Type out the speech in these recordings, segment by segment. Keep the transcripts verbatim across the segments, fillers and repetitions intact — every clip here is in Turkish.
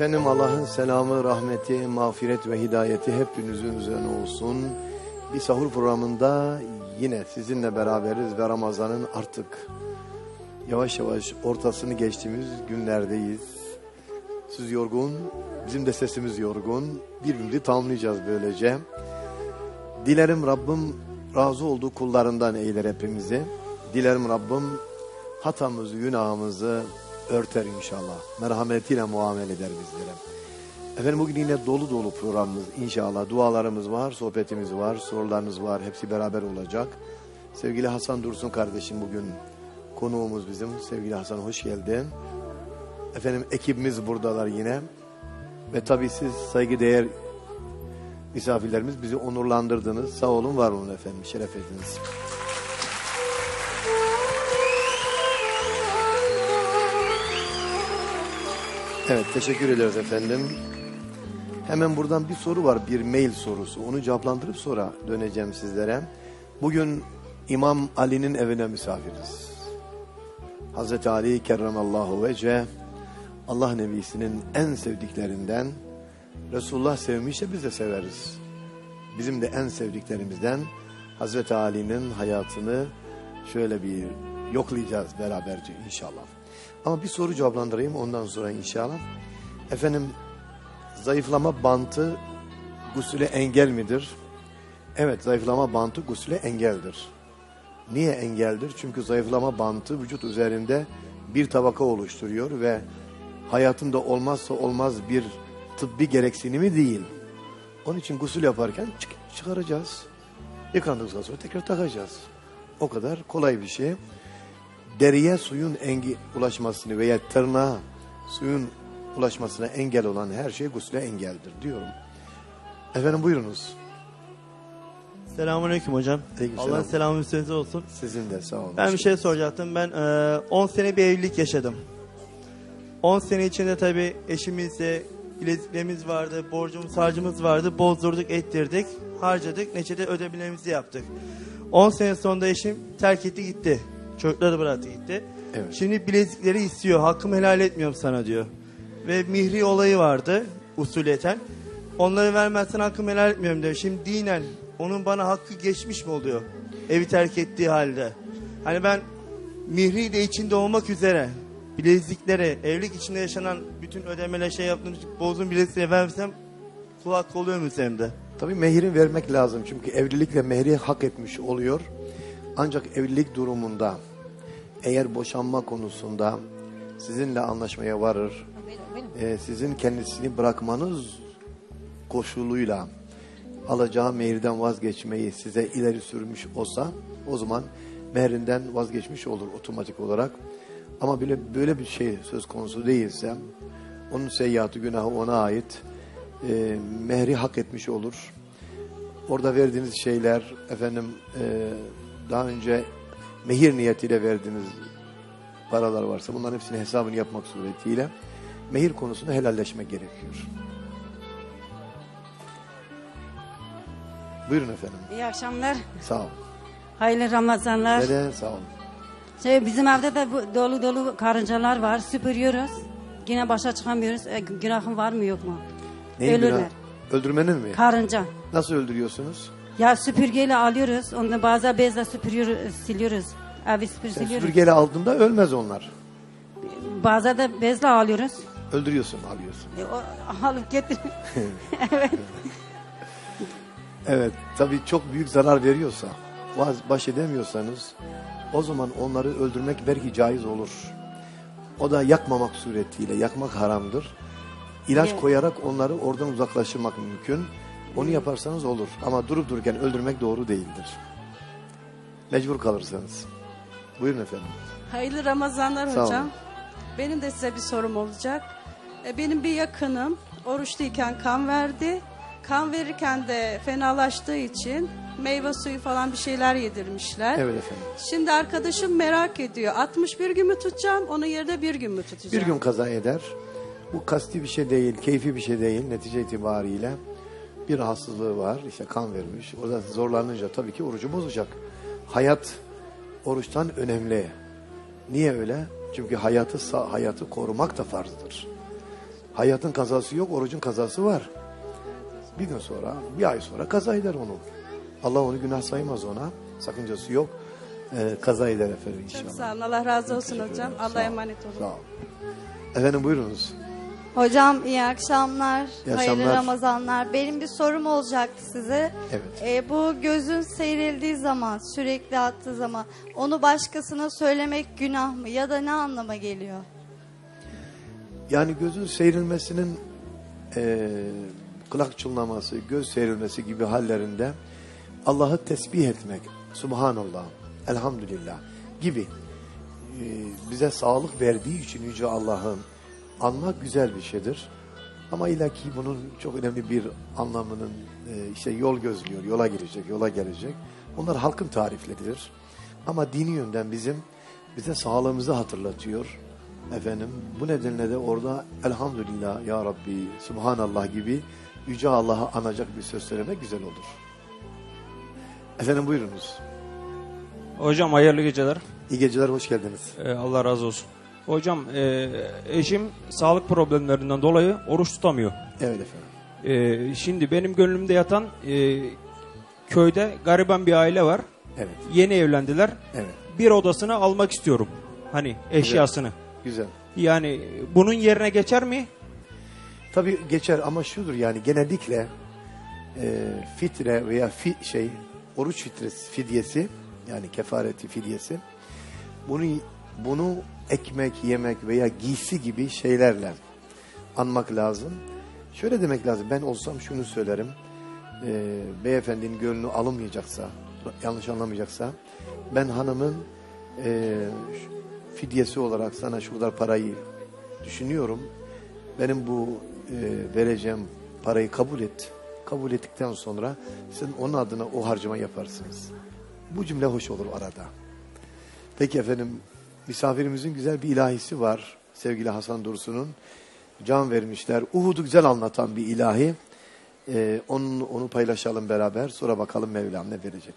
Efendim Allah'ın selamı, rahmeti, mağfiret ve hidayeti hepinizin üzerine olsun. Bir sahur programında yine sizinle beraberiz ve Ramazan'ın artık yavaş yavaş ortasını geçtiğimiz günlerdeyiz. Siz yorgun, bizim de sesimiz yorgun. Birbirimizi tamamlayacağız böylece. Dilerim Rabbim razı olduğu kullarından eyler hepimizi. Dilerim Rabbim hatamızı, günahımızı örter inşallah. Merhametiyle muamele eder bizlere. Efendim bugün yine dolu dolu programımız inşallah. Dualarımız var, sohbetimiz var, sorularınız var. Hepsi beraber olacak. Sevgili Hasan Dursun kardeşim bugün konuğumuz bizim. Sevgili Hasan hoş geldin. Efendim ekibimiz buradalar yine. Ve tabii siz saygıdeğer misafirlerimiz bizi onurlandırdınız. Sağ olun, var olun efendim. Şeref ediniz. Evet, teşekkür ederiz efendim. Hemen buradan bir soru var, bir mail sorusu. Onu cevaplandırıp sonra döneceğim sizlere. Bugün İmam Ali'nin evine misafiriz. Hazreti Ali kerramallahu vece, Allah Nebisi'nin en sevdiklerinden. Resulullah sevmişse biz de severiz. Bizim de en sevdiklerimizden Hazreti Ali'nin hayatını şöyle bir yoklayacağız beraberce inşallah. Ama bir soru cevaplandırayım ondan sonra inşallah. Efendim, zayıflama bantı gusüle engel midir? Evet, zayıflama bantı gusüle engeldir. Niye engeldir? Çünkü zayıflama bantı vücut üzerinde bir tabaka oluşturuyor ve hayatında olmazsa olmaz bir tıbbi gereksinimi değil. Onun için gusül yaparken çık çıkaracağız. Yıkandıktan sonra tekrar takacağız. O kadar kolay bir şey. Deriye suyun engi ulaşmasını veya tırnağa suyun ulaşmasına engel olan her şey gusle engeldir diyorum. Efendim buyurunuz. Selamünaleyküm hocam. Allah'ın selamı üstünüze olsun. Sizin de sağ olun. Ben bir şey soracaktım. Ben on sene bir evlilik yaşadım. on sene içinde tabii eşimizle bileziklerimiz vardı, borcumuz harcımız vardı. Bozdurduk, ettirdik, harcadık, neçede ödemelerimizi yaptık. on sene sonunda eşim terk etti gitti. Çocukları bıraktı gitti. Evet. Şimdi bilezikleri istiyor. Hakkımı helal etmiyorum sana diyor. Ve mihri olayı vardı usuleten. Onları vermezsen hakkımı helal etmiyorum diyor. Şimdi dinen onun bana hakkı geçmiş mi oluyor? Evi terk ettiği halde. Hani ben mihri de içinde olmak üzere bileziklere, evlilik içinde yaşanan bütün ödemeler şey yaptığım bozduğum bilezikleri vermesem kul hakkı oluyor mu üzerimde? Tabii mehri vermek lazım. Çünkü evlilikle mehri hak etmiş oluyor. Ancak evlilik durumunda eğer boşanma konusunda sizinle anlaşmaya varır, e, sizin kendisini bırakmanız koşuluyla alacağı mehirden vazgeçmeyi size ileri sürmüş olsa o zaman mehrinden vazgeçmiş olur otomatik olarak. Ama böyle, böyle bir şey söz konusu değilse onun seyyiatı günahı ona ait, e, mehri hak etmiş olur. Orada verdiğiniz şeyler efendim e, daha önce mehir niyetiyle verdiğiniz paralar varsa bunların hepsini hesabını yapmak suretiyle mehir konusunda helalleşmek gerekiyor. Buyurun efendim. İyi akşamlar. Sağ olun. Hayırlı Ramazanlar. Dede sağ olun. Şey, bizim evde de bu dolu dolu karıncalar var. Süpürüyoruz. Yine başa çıkamıyoruz. E, günahım var mı yok mu? Neyin Ölürler. günah? Öldürmenin mi? Karınca. Nasıl öldürüyorsunuz? Ya süpürgeyle alıyoruz. Onu bazen bezle süpürüyoruz, siliyoruz. Evi süpür Sen siliyoruz. süpürgeyle aldığında ölmez onlar. Bazen de bezle alıyoruz. Öldürüyorsun, alıyorsun. E, o, alıp getir. Evet. Evet, tabii çok büyük zarar veriyorsa, vaz, baş edemiyorsanız o zaman onları öldürmek belki caiz olur. O da yakmamak suretiyle, yakmak haramdır. İlaç Evet. koyarak onları oradan uzaklaştırmak mümkün. Onu yaparsanız olur ama durup dururken öldürmek doğru değildir. Mecbur kalırsanız. Buyurun efendim. Hayırlı Ramazanlar Sağ hocam. olun. Benim de size bir sorum olacak. E, Benim bir yakınım oruçluyken kan verdi. Kan verirken de fenalaştığı için meyve suyu falan bir şeyler yedirmişler. Evet efendim. Şimdi arkadaşım merak ediyor. altmış bir gün mü tutacağım? Onun yerine bir gün mü tutacağım? Bir gün kaza eder. Bu kasti bir şey değil, keyfi bir şey değil. Netice itibariyle bir rahatsızlığı var. İşte kan vermiş. Orada zorlanınca tabii ki orucu bozacak. Hayat oruçtan önemli. Niye öyle? Çünkü hayatı hayatı korumak da farzdır. Hayatın kazası yok, orucun kazası var. Bir gün sonra, bir ay sonra kaza eder onu. Allah onu günah saymaz ona. Sakıncası yok. Ee, kaza eder efendim inşallah. Çok sağ olun. Allah razı olsun Teşekkür hocam. ederim. Allah'a Sağ olun. emanet olun. Sağ olun. Efendim buyurunuz. Hocam iyi akşamlar, İyi hayırlı akşamlar. Ramazanlar. Benim bir sorum olacaktı size. Evet. Ee, bu gözün seyrildiği zaman, sürekli attığı zaman onu başkasına söylemek günah mı ya da ne anlama geliyor? Yani gözün seyrilmesinin e, kulak çınlaması, göz seyrilmesi gibi hallerinde Allah'ı tesbih etmek, Subhanallah, Elhamdülillah gibi e, bize sağlık verdiği için Yüce Allah'ın anmak güzel bir şeydir. Ama ilaki bunun çok önemli bir anlamının e, işte yol gözlüyor, yola girecek, yola gelecek. Onlar halkın tarifleridir. Ama dini yönden bizim bize sağlığımızı hatırlatıyor. Efendim bu nedenle de orada Elhamdülillah ya Rabbi, Subhanallah gibi Yüce Allah'ı anacak bir söz söylemek güzel olur. Efendim buyurunuz. Hocam hayırlı geceler. İyi geceler, hoş geldiniz. Ee, Allah razı olsun. Hocam e, eşim sağlık problemlerinden dolayı oruç tutamıyor. Evet efendim. E, şimdi benim gönlümde yatan e, köyde gariban bir aile var. Evet. Yeni evlendiler. Evet. Bir odasını almak istiyorum. Hani eşyasını. Güzel. Yani bunun yerine geçer mi? Tabii geçer ama şudur yani genellikle e, fitre veya fi, şey oruç fitresi, fidyesi yani kefareti fidyesi bunu bunu ekmek, yemek veya giysi gibi şeylerle anmak lazım. Şöyle demek lazım, ben olsam şunu söylerim, e, beyefendinin gönlü alınmayacaksa, yanlış anlamayacaksa, ben hanımın e, fidyesi olarak sana şu kadar parayı düşünüyorum, benim bu e, vereceğim parayı kabul et. Kabul ettikten sonra siz onun adına o harcama yaparsınız. Bu cümle hoş olur arada. Peki efendim, misafirimizin güzel bir ilahisi var. Sevgili Hasan Dursun'un. Can vermişler. Uhud'u güzel anlatan bir ilahi. Ee, onu, onu paylaşalım beraber. Sonra bakalım Mevlam ne verecek.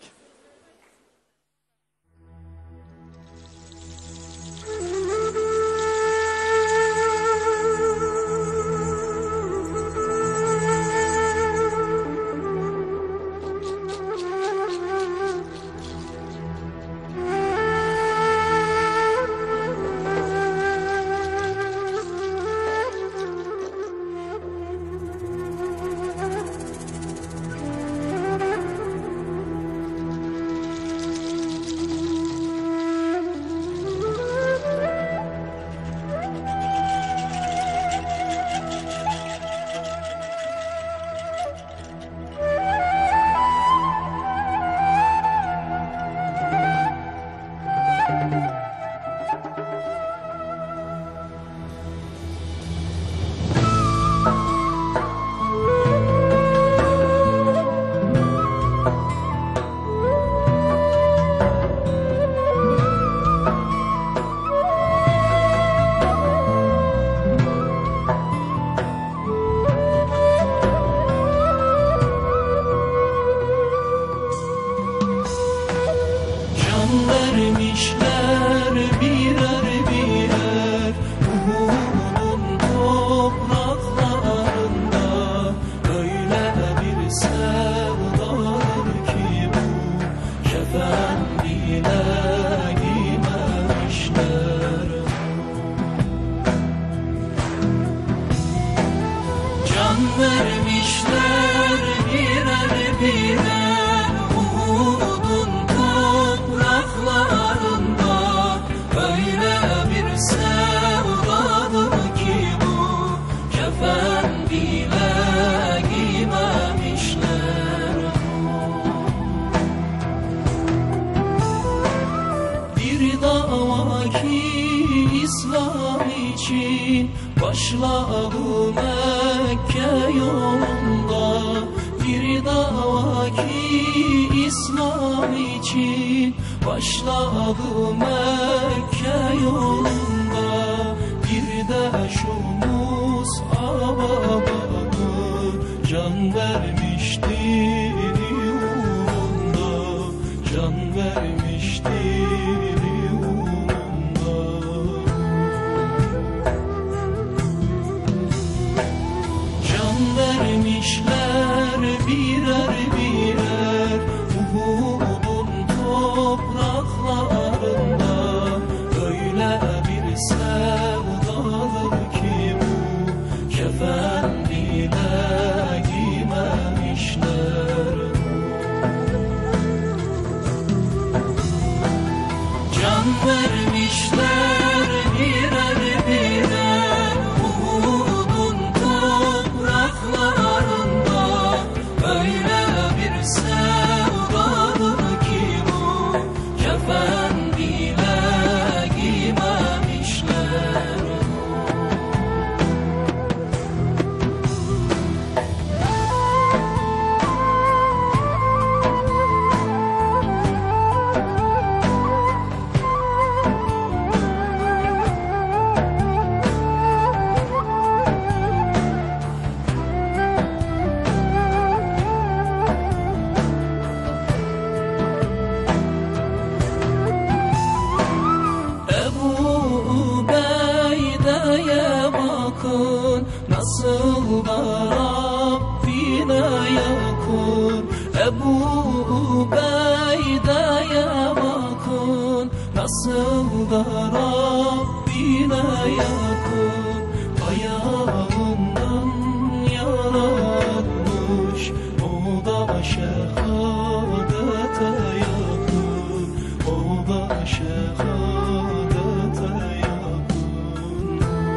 da Rabbine yakın, Ebu Ubeyde'ye bakın, nasıl da Rabbine yakın, ayağından yaratmış, o da şehadete yakın, o da şehadete yakın.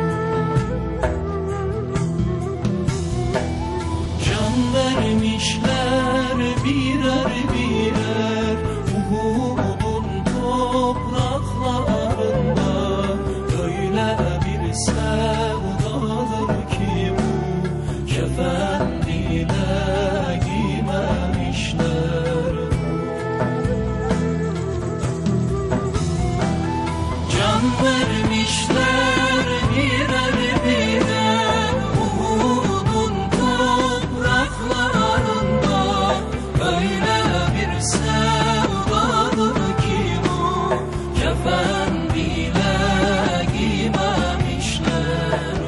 Can vermişler birer birer Uhud'un topraklarında, öyle bir sevdadır ki bu kefen bile giymemişler. Can vermişler birer birer Uhud'un topraklarında, öyle bir sevdadır ki bu kefen bile giymemişler.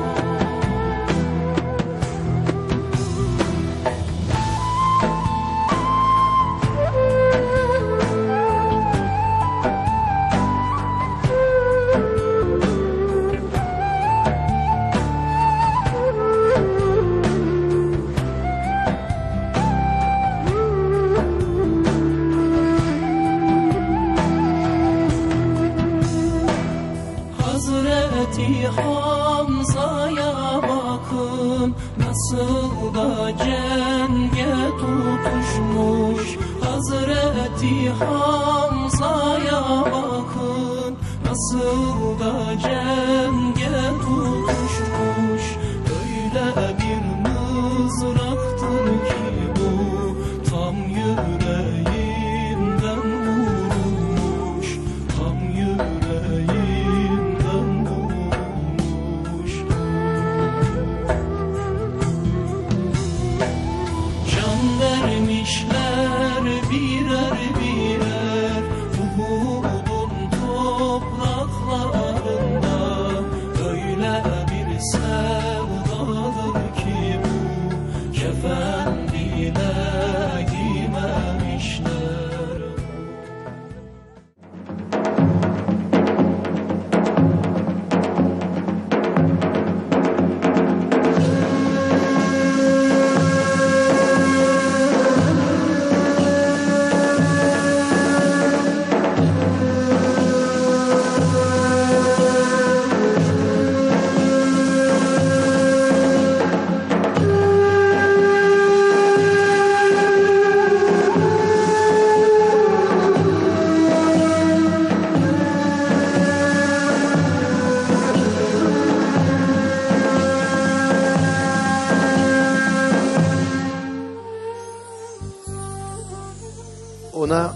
Hazreti Hamza'ya bakın, nasıl da cenge tutuşmuş. Hazreti Hamza'ya bakın, nasıl da cenge tutuşmuş. Öyle bir mızraktır ki bu tam yüreğimden vurulmuş, tam yüreğimden vurulmuş. Can vermişler birer birer Uhud'un topraklarında, öyle bir sevdadır ki bu kefen bile giymemişler. Ona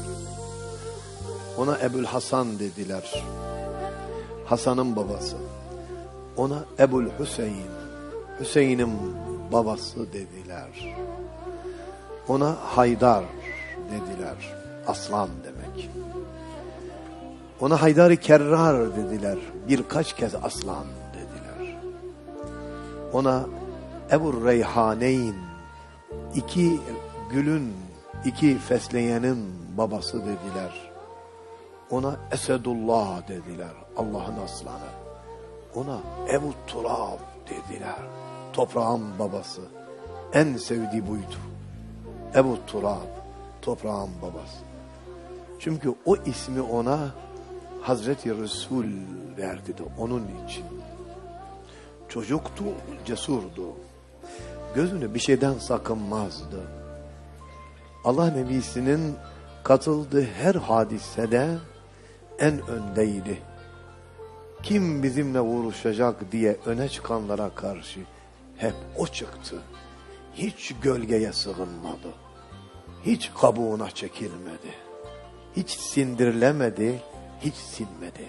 ona Ebul Hasan dediler. Hasan'ın babası. Ona Ebul Hüseyin, Hüseyin'in babası dediler. Ona Haydar dediler. Aslan demek. Ona Haydar-ı Kerrar dediler. Birkaç kez aslan dediler. Ona Ebu Reyhaneyn, iki gülün, iki fesleyenin babası dediler. Ona Esedullah dediler. Allah'ın aslanı. Ona Ebu Turab dediler. Toprağın babası. En sevdiği buydu. Ebu Turab, toprağın babası. Çünkü o ismi ona Hazreti Resul verdi de onun için. Çocuktu, cesurdu. Gözünü bir şeyden sakınmazdı. Allah Nebisi'nin katıldığı her hadisede en öndeydi. Kim bizimle vuruşacak diye öne çıkanlara karşı hep o çıktı. Hiç gölgeye sığınmadı. Hiç kabuğuna çekilmedi. Hiç sindirilemedi, hiç sinmedi.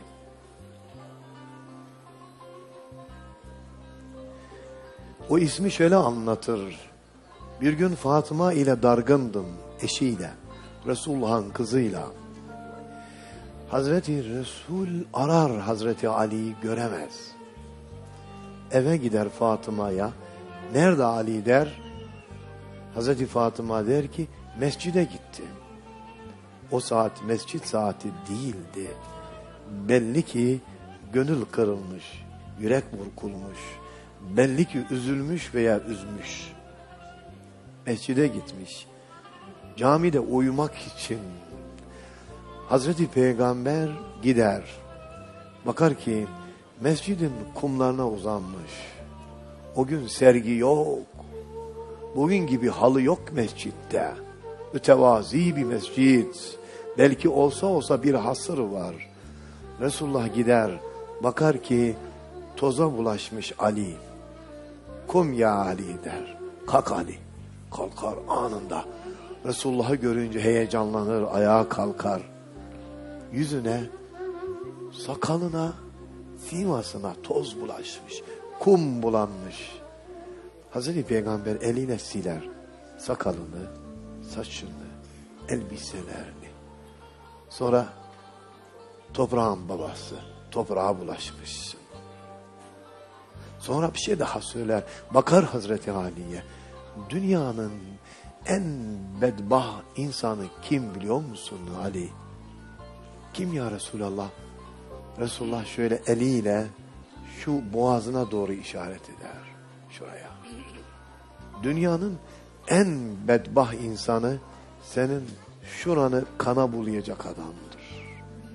O ismi şöyle anlatır. Bir gün Fatıma ile dargındım, eşiyle, Resulullah'ın kızıyla. Hazreti Resul arar Hazreti Ali'yi göremez. Eve gider Fatıma'ya, Nerede Ali der? Hazreti Fatıma der ki mescide gitti. O saat mescit saati değildi. Belli ki gönül kırılmış, yürek burkulmuş. Belli ki üzülmüş veya üzmüş. Mescide gitmiş. Camide uyumak için. Hazreti Peygamber gider. Bakar ki mescidin kumlarına uzanmış. O gün sergi yok. Bugün gibi halı yok mescitte. Mütevazi bir mescit. Belki olsa olsa bir hasır var. Resulullah gider. Bakar ki toza bulaşmış Ali. Kum ya Ali der. Kalk Ali. Kalkar anında. Resulullah'ı görünce heyecanlanır, ayağa kalkar. Yüzüne, sakalına, simasına toz bulaşmış. Kum bulanmış. Hazreti Peygamber eliyle siler. Sakalını, saçını, elbiselerini. Sonra toprağın babası, toprağa bulaşmışsın. Sonra bir şey daha söyler. Bakar Hazreti Ali'ye. Dünyanın en bedbah insanı kim biliyor musun Ali? Kim ya Resulallah? Resulullah şöyle eliyle şu boğazına doğru işaret eder. Şuraya. Dünyanın en bedbah insanı senin şuranı kana bulayacak adamdır.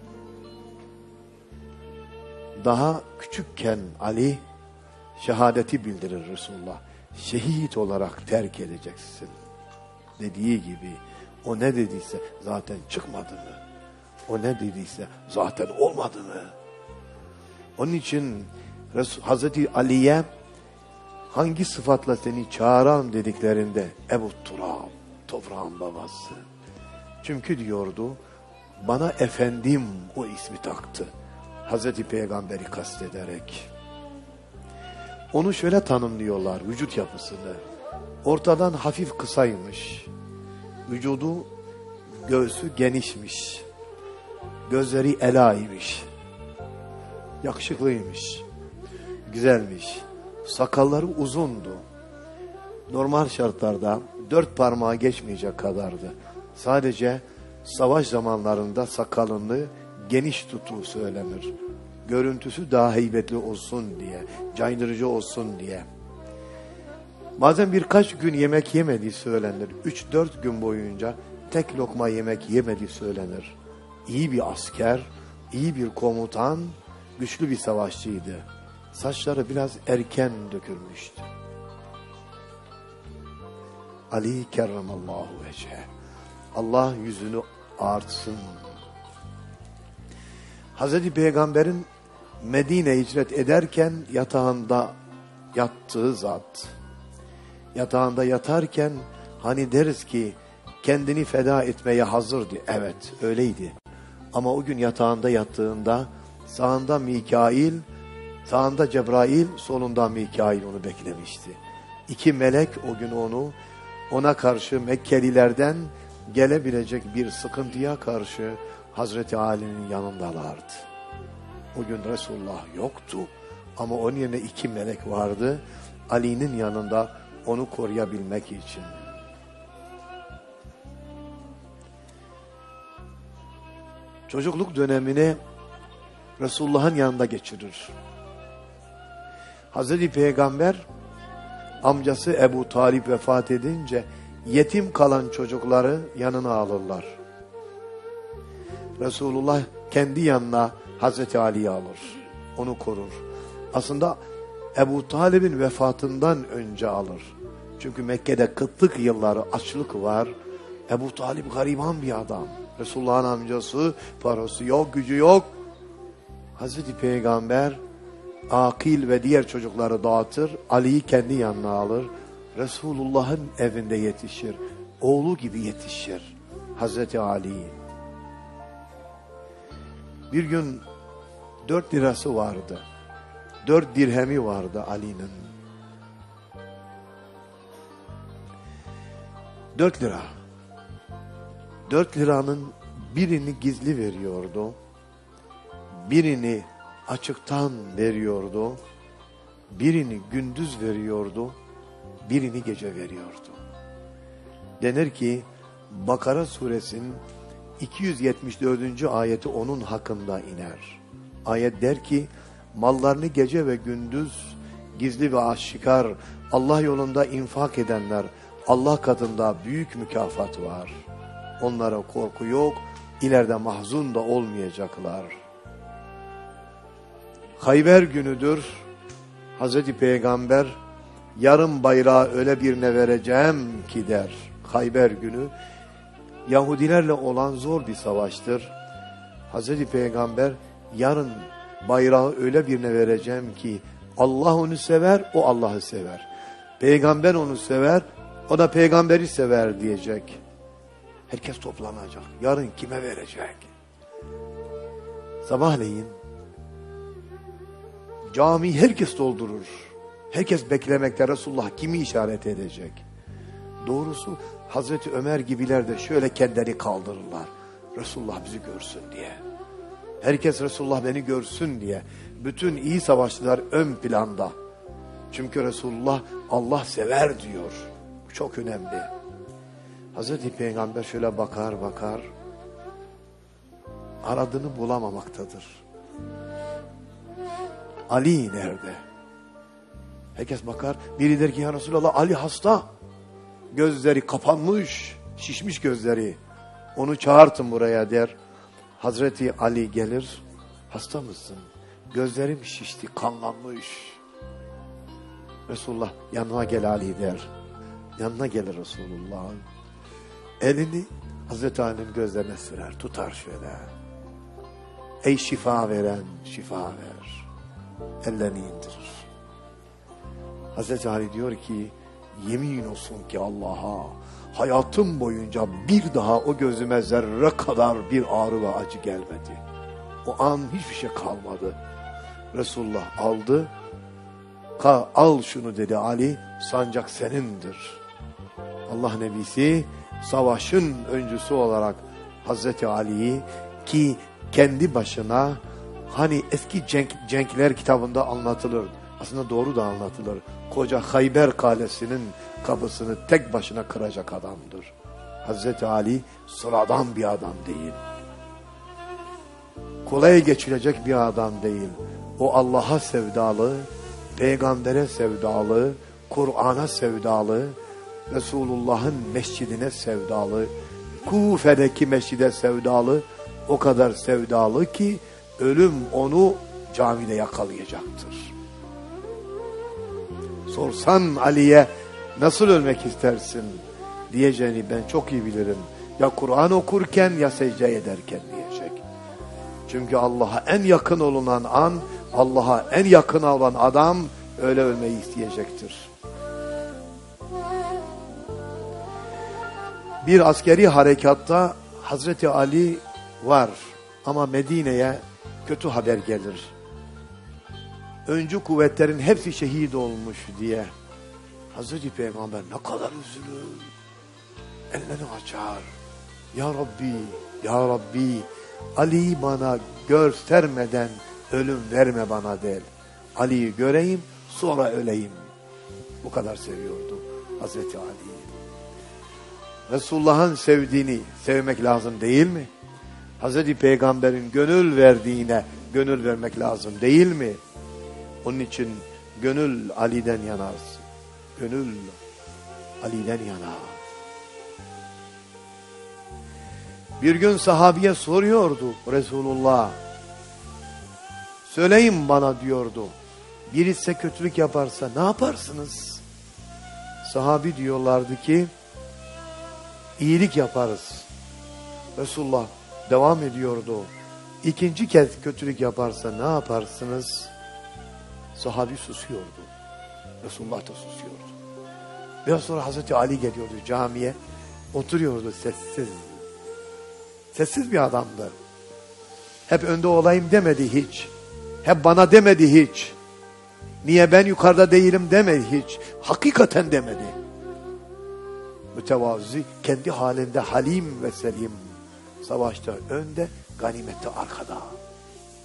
Daha küçükken Ali şehadeti bildirir Resulullah. Şehit olarak terk edeceksin. Dediği gibi o ne dediyse zaten çıkmadı mı? O ne dediyse zaten olmadı mı? Onun için Hazreti Ali'ye hangi sıfatla seni çağıran dediklerinde Ebu Turab, toprağın babası. Çünkü diyordu bana efendim o ismi taktı. Hazreti Peygamber'i kastederek. Onu şöyle tanımlıyorlar vücut yapısını. Ortadan hafif kısaymış. Vücudu, göğsü genişmiş. Gözleri elaimiş. Yakışıklıymış. Güzelmiş. Sakalları uzundu. Normal şartlarda dört parmağı geçmeyecek kadardı. Sadece savaş zamanlarında sakalını geniş tuttuğu söylenir. Görüntüsü daha heybetli olsun diye, caydırıcı olsun diye. Bazen birkaç gün yemek yemediği söylenir. Üç dört gün boyunca tek lokma yemek yemediği söylenir. İyi bir asker, iyi bir komutan, güçlü bir savaşçıydı. Saçları biraz erken dökülmüştü. Ali kerramallahu vecehe. Allah yüzünü artsın. Hazreti Peygamber'in Medine hicret ederken yatağında yattığı zat. Yatağında yatarken hani deriz ki kendini feda etmeye hazırdı. Evet öyleydi. Ama o gün yatağında yattığında sağında Mikail, sağında Cebrail, solunda Mikail onu beklemişti. İki melek o gün onu, ona karşı Mekkelilerden gelebilecek bir sıkıntıya karşı Hazreti Ali'nin yanındalardı. O gün Resulullah yoktu ama onun yerine iki melek vardı. Ali'nin yanında onu koruyabilmek için. Çocukluk dönemini Resulullah'ın yanında geçirir. Hazreti Peygamber amcası Ebu Talip vefat edince yetim kalan çocukları yanına alırlar. Resulullah kendi yanına Hazreti Ali'yi alır. Onu korur. Aslında Ebu Talib'in vefatından önce alır. Çünkü Mekke'de kıtlık yılları, açlık var. Ebu Talib gariban bir adam. Resulullah'ın amcası, parası yok, gücü yok. Hazreti Peygamber Akil ve diğer çocukları dağıtır. Ali'yi kendi yanına alır. Resulullah'ın evinde yetişir. Oğlu gibi yetişir Hazreti Ali. Bir gün dört lirası vardı. Dört dirhemi vardı Ali'nin. Dört lira. Dört liranın birini gizli veriyordu. Birini açıktan veriyordu. Birini gündüz veriyordu. birini gece veriyordu. Denir ki Bakara suresinin iki yüz yetmiş dördüncü ayeti onun hakkında iner. Ayet der ki mallarını gece ve gündüz gizli ve aşikar Allah yolunda infak edenler Allah katında büyük mükafat var. Onlara korku yok, ileride mahzun da olmayacaklar. Hayber günüdür. Hazreti Peygamber yarım bayrağı öyle birine vereceğim ki der. Hayber günü Yahudilerle olan zor bir savaştır. Hazreti Peygamber yarın bayrağı öyle birine vereceğim ki Allah onu sever, o Allah'ı sever. Peygamber onu sever, o da peygamberi sever diyecek. Herkes toplanacak. Yarın kime verecek? Sabahleyin cami herkes doldurur. Herkes beklemekte Resulullah kimi işaret edecek? Doğrusu Hazreti Ömer gibiler de şöyle kendini kaldırırlar. Resulullah bizi görsün diye. Herkes Resulullah beni görsün diye. Bütün iyi savaşçılar ön planda. Çünkü Resulullah Allah sever diyor. Bu çok önemli. Hazreti Peygamber şöyle bakar bakar. Aradığını bulamamaktadır. Ali nerede? Herkes bakar. Biri der ki ya Resulallah Ali hasta. Gözleri kapanmış. Şişmiş gözleri. Onu çağırtın buraya der. Hazreti Ali gelir. Hasta mısın? Gözlerim şişti, kanlanmış. Resulullah yanına gel Ali der. Yanına gelir Resulullah. Elini Hazreti Ali'nin gözlerine sürer. Tutar şöyle. Ey şifa veren, şifa ver. Ellerini indirir. Hazreti Ali diyor ki yemin olsun ki Allah'a hayatım boyunca bir daha o gözüme zerre kadar bir ağrı ve acı gelmedi. O an hiçbir şey kalmadı. Resulullah aldı. Ka, al şunu dedi Ali. Sancak senindir. Allah Nebisi savaşın öncüsü olarak Hazreti Ali'yi ki kendi başına hani eski cenk, cenkler kitabında anlatılır. Aslında doğru da anlatılır. Koca Hayber kalesinin kapısını tek başına kıracak adamdır. Hazreti Ali sıradan bir adam değil. Kolay geçilecek bir adam değil. O Allah'a sevdalı, peygambere sevdalı, Kur'an'a sevdalı, Resulullah'ın mescidine sevdalı, Kufe'deki mescide sevdalı, o kadar sevdalı ki ölüm onu camide yakalayacaktır. Sorsan Ali'ye nasıl ölmek istersin diyeceğini ben çok iyi bilirim. Ya Kur'an okurken ya secde ederken diyecek. Çünkü Allah'a en yakın olunan an, Allah'a en yakın olan adam öyle ölmeyi isteyecektir. Bir askeri harekatta Hazreti Ali var ama Medine'ye kötü haber gelir. Öncü kuvvetlerin hepsi şehit olmuş diye. Hazreti Peygamber ne kadar üzülür. Ellerini açar. Ya Rabbi, Ya Rabbi, Ali'yi bana göstermeden ölüm verme bana der. Ali'yi göreyim sonra öleyim. Bu kadar seviyordu Hazreti Ali'yi. Resulullah'ın sevdiğini sevmek lazım değil mi? Hazreti Peygamber'in gönül verdiğine gönül vermek lazım değil mi? Onun için gönül Ali'den yanar. Gönül Ali'den yanar. Bir gün sahabiye soruyordu Resulullah. Söyleyin bana diyordu. Birisi kötülük yaparsa ne yaparsınız? Sahabi diyorlardı ki iyilik yaparız. Resulullah devam ediyordu. İkinci kez kötülük yaparsa ne yaparsınız? Sahabi susuyordu. Resulullah da susuyordu. Biraz sonra Hazreti Ali geliyordu camiye. Oturuyordu sessiz. Sessiz bir adamdı. Hep önde olayım demedi hiç. Hep bana demedi hiç. Niye ben yukarıda değilim demedi hiç. Hakikaten demedi. Mütevazi, kendi halinde halim ve selim. Savaşta önde, ganimette arkada.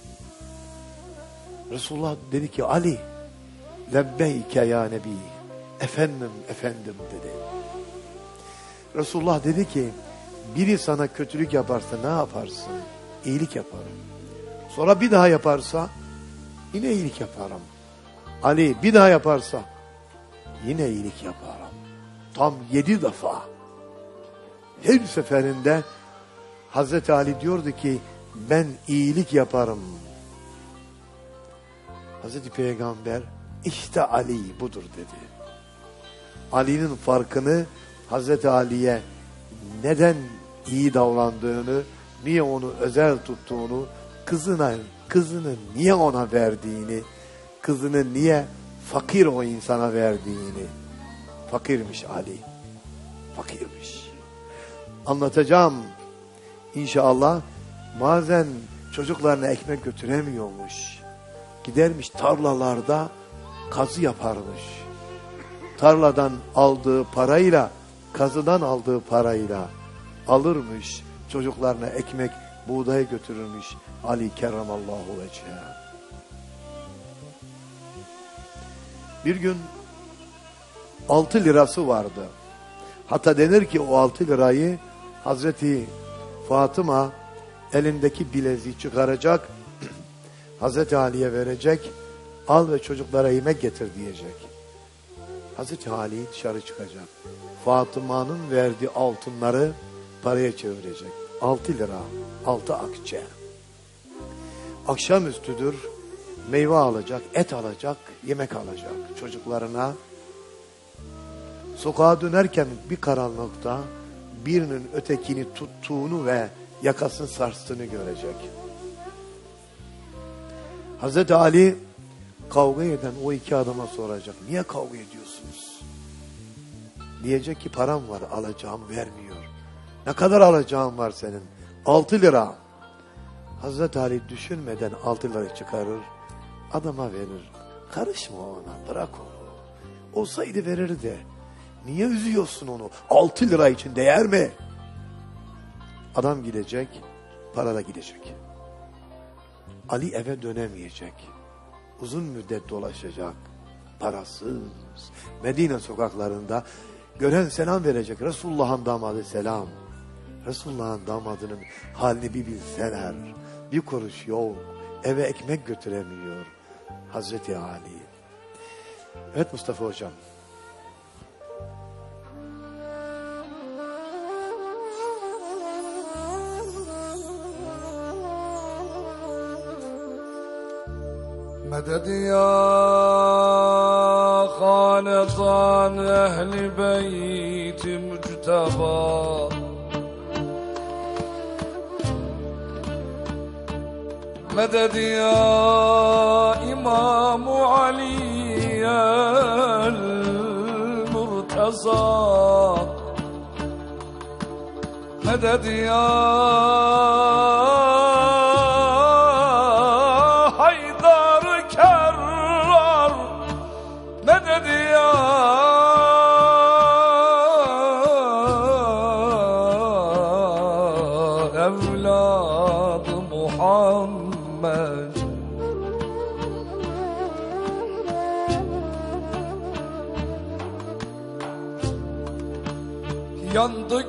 Resulullah dedi ki Ali, lebbeyke ya Nebi. efendim, efendim dedi. Resulullah dedi ki, biri sana kötülük yaparsa ne yaparsın? İyilik yaparım. Sonra bir daha yaparsa yine iyilik yaparım. Ali bir daha yaparsa yine iyilik yaparım. Tam yedi defa. Her seferinde Hazreti Ali diyordu ki ben iyilik yaparım. Hazreti Peygamber işte Ali budur dedi. Ali'nin farkını Hazreti Ali'ye neden iyi davrandığını, niye onu özel tuttuğunu, kızına, kızını niye ona verdiğini, kızını niye fakir o insana verdiğini. Fakirmiş Ali. Fakirmiş. Anlatacağım. İnşallah bazen çocuklarına ekmek götüremiyormuş. Gidermiş tarlalarda kazı yaparmış. Tarladan aldığı parayla, kazıdan aldığı parayla alırmış. Çocuklarına ekmek, buğday götürürmüş. Ali kerramallahu vecehe. Bir gün altı lirası vardı. Hatta denir ki o altı lirayı Hazreti Fatıma elindeki bileziği çıkaracak, Hazreti Ali'ye verecek, al ve çocuklara yemek getir diyecek. Hazreti Ali dışarı çıkacak. Fatıma'nın verdiği altınları paraya çevirecek. Altı lira, altı akçe. Akşamüstüdür, meyve alacak, et alacak, yemek alacak çocuklarına. Sokağa dönerken bir karanlıkta birinin ötekini tuttuğunu ve yakasını sarstığını görecek. Hazreti Ali kavga eden o iki adama soracak. Niye kavga ediyorsunuz? Diyecek ki param var, alacağım vermiyor. Ne kadar alacağım var senin? Altı lira. Hazreti Ali düşünmeden altı lira çıkarır. Adama verir. Karışma ona, bırak onu. Olsaydı verirdi. Niye üzüyorsun onu? Altı lira için değer mi? Adam gidecek, para da gidecek. Ali eve dönemeyecek. Uzun müddet dolaşacak. Parasız. Medine sokaklarında gören selam verecek. Resulullah'ın damadı selam. Resulullah'ın damadının halini bir bilseler. Bir kuruş yok. Eve ekmek götüremiyor. Hazreti Ali. Evet Mustafa Hocam. مدد يا خالقان أهل بيت مجتبى مدد يا إمام علي المرتضى مدد يا Yandı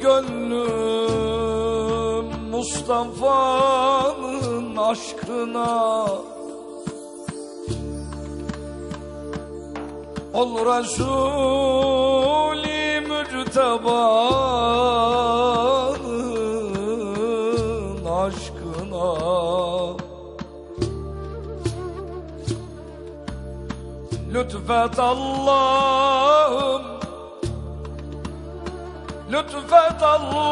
gönlüm Mustafa'nın aşkına Ol Resul-i Mücteba'nın aşkına Lütfet Allah'ım Lütfet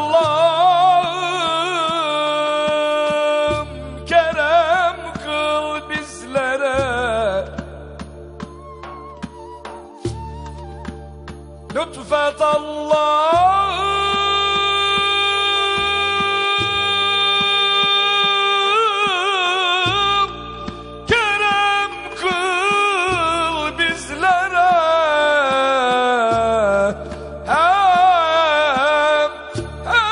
Allah'ım kerem kıl bizlere Lütfet Allah'ım kerem kıl bizlere Hem hem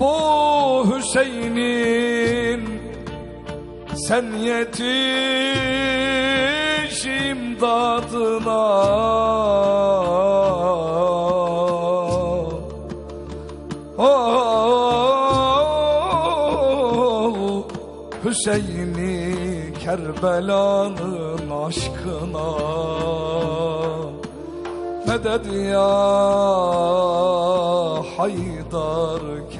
bu Hüseyin'im sen yetiş imdadına. Oh, Hüseyin'i Kerbela'nın aşkına medet ya Haydar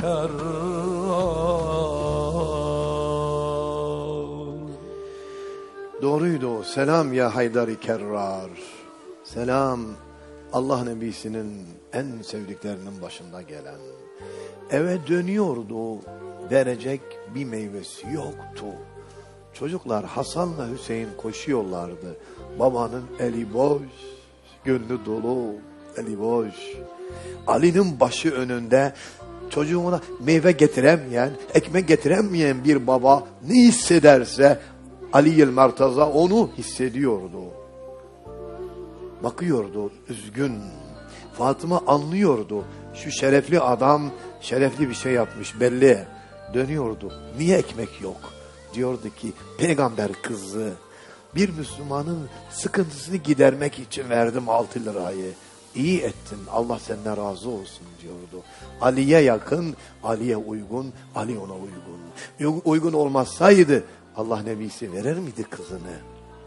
Kerrar. Doğruydu o. Selam ya Haydar-ı Kerrar. Selam Allah Nebisi'nin en sevdiklerinin başında gelen. Eve dönüyordu, verecek bir meyvesi yoktu. Çocuklar Hasan'la Hüseyin koşuyorlardı. Babanın eli boş, gönlü dolu, eli boş. Ali'nin başı önünde, çocuğuna meyve getiremeyen, ekmek getiremeyen bir baba ne hissederse Ali Mertaza onu hissediyordu. Bakıyordu, üzgün. Fatıma anlıyordu. Şu şerefli adam şerefli bir şey yapmış belli. Dönüyordu. Niye ekmek yok? Diyordu ki peygamber kızı, bir Müslümanın sıkıntısını gidermek için verdim altı lirayı. İyi ettin, Allah senden razı olsun diyordu. Ali'ye yakın, Ali'ye uygun, Ali ona uygun. Uygun olmazsaydı Allah Nebisi verir miydi kızını?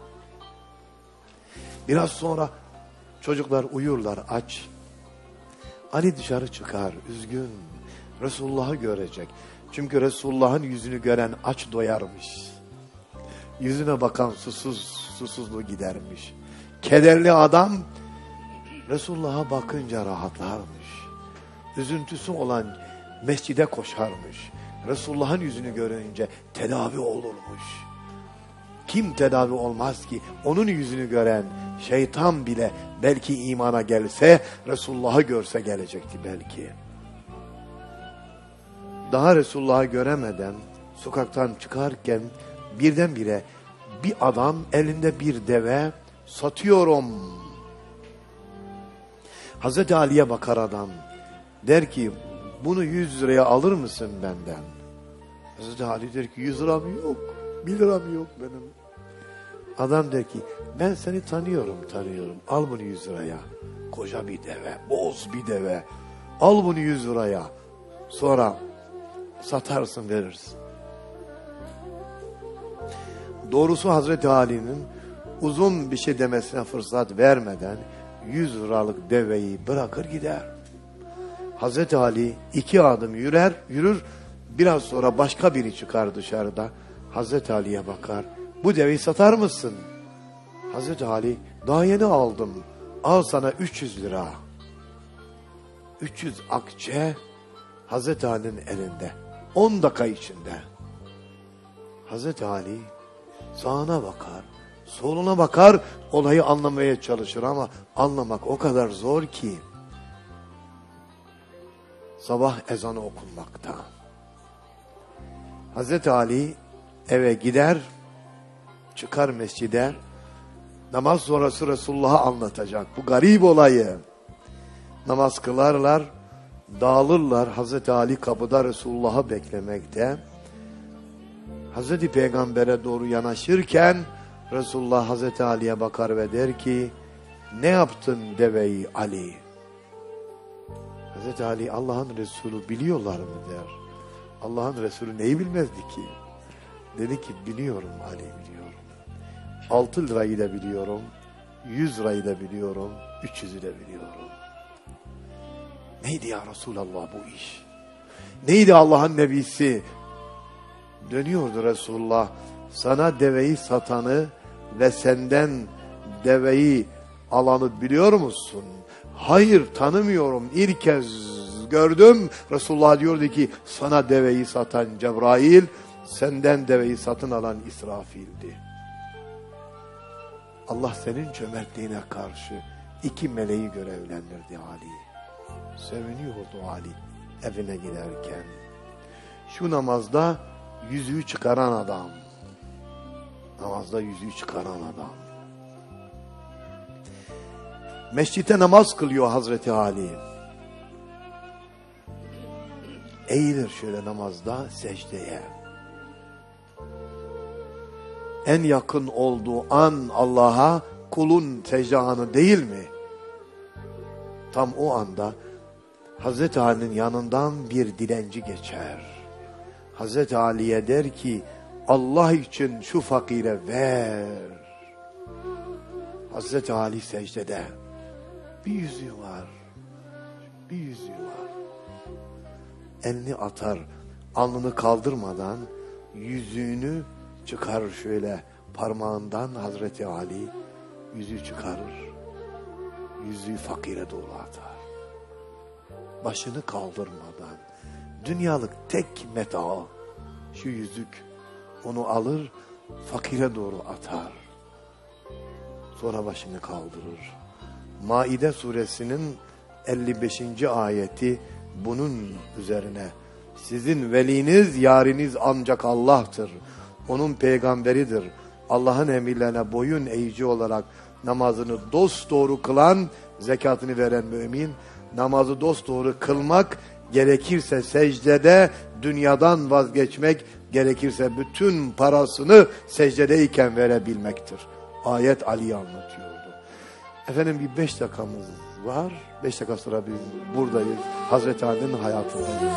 Biraz sonra çocuklar uyurlar aç. Ali dışarı çıkar üzgün. Resulullah'ı görecek. Çünkü Resulullah'ın yüzünü gören aç doyarmış. Yüzüne bakan susuz, susuzluğu gidermiş. Kederli adam Resulullah'a bakınca rahatlarmış. Üzüntüsü olan mescide koşarmış. Resulullah'ın yüzünü görünce tedavi olurmuş. Kim tedavi olmaz ki? Onun yüzünü gören şeytan bile belki imana gelse, Resulullah'ı görse gelecekti belki. Daha Resulullah'ı göremeden sokaktan çıkarken birdenbire bir adam elinde bir deve satıyorum. Hazreti Ali'ye bakar adam. Der ki bunu yüz liraya alır mısın benden? Hazreti Ali der ki yüz liram yok. Bir liram yok benim. Adam der ki ben seni tanıyorum tanıyorum. Al bunu yüz liraya. Koca bir deve. Boz bir deve. Al bunu yüz liraya. Sonra satarsın verirsin. Doğrusu Hazreti Ali'nin uzun bir şey demesine fırsat vermeden yüz liralık deveyi bırakır gider. Hazreti Ali iki adım yürür, yürür. Biraz sonra başka biri çıkar dışarıda. Hazreti Ali'ye bakar. Bu deveyi satar mısın? Hazreti Ali daha yeni aldım. Al sana üç yüz lira. üç yüz akçe Hazreti Ali'nin elinde. on dakika içinde. Hazreti Ali sağına bakar, soluna bakar, olayı anlamaya çalışır ama anlamak o kadar zor ki. Sabah ezanı okunmakta. Hazreti Ali eve gider, çıkar mescide, namaz sonrası Resulullah'a anlatacak bu garip olayı. Namaz kılarlar, dağılırlar. Hazreti Ali kapıda Resulullah'ı beklemekte. Hazreti Peygamber'e doğru yanaşırken Resulullah Hazreti Ali'ye bakar ve der ki ne yaptın deveyi Ali? Hazreti Ali Allah'ın Resulü biliyorlar mı der. Allah'ın Resulü neyi bilmezdi ki? Dedi ki biliyorum Ali biliyorum. Altı lirayı da biliyorum. Yüz lirayı da biliyorum. Üç yüzü de biliyorum. Neydi ya Resulallah bu iş? Neydi Allah'ın Nebisi? Dönüyordu Resulullah. Sana deveyi satanı ve senden deveyi alanı biliyor musun? Hayır tanımıyorum. İlk kez gördüm. Resulullah diyordu ki sana deveyi satan Cebrail, senden deveyi satın alan İsrafil'di. Allah senin cömertliğine karşı iki meleği görevlendirdi Ali. Seviniyordu Ali evine giderken. Şu namazda yüzüğü çıkaran adam. Namazda yüzüğü çıkaran adam. Mescitte namaz kılıyor Hazreti Ali. eğilir şöyle namazda secdeye. En yakın olduğu an Allah'a kulun secde anı değil mi? Tam o anda Hazreti Ali'nin yanından bir dilenci geçer. Hazreti Ali'ye der ki Allah için şu fakire ver. Hazreti Ali secdede. Bir yüzüğü var. Bir yüzüğü var. Elini atar. Alnını kaldırmadan yüzüğünü çıkarır şöyle parmağından Hazreti Ali. Yüzüğü çıkarır. Yüzüğü fakire doğru atar. Başını kaldırmadan. Dünyalık tek meta şu yüzük. Onu alır fakire doğru atar. Sonra başını kaldırır. Maide suresinin elli beşinci ayeti bunun üzerine. Sizin veliniz, yariniz ancak Allah'tır. Onun peygamberidir. Allah'ın emirlerine boyun eğici olarak namazını dosdoğru kılan, zekatını veren mümin, namazı dosdoğru kılmak, gerekirse secdede dünyadan vazgeçmek, gerekirse bütün parasını secdedeyken verebilmektir. Ayet Ali'yi anlatıyordu. Efendim bir beş dakikamız var. Beş dakika sonra biz buradayız. Hazreti Ali'nin hayatındayız.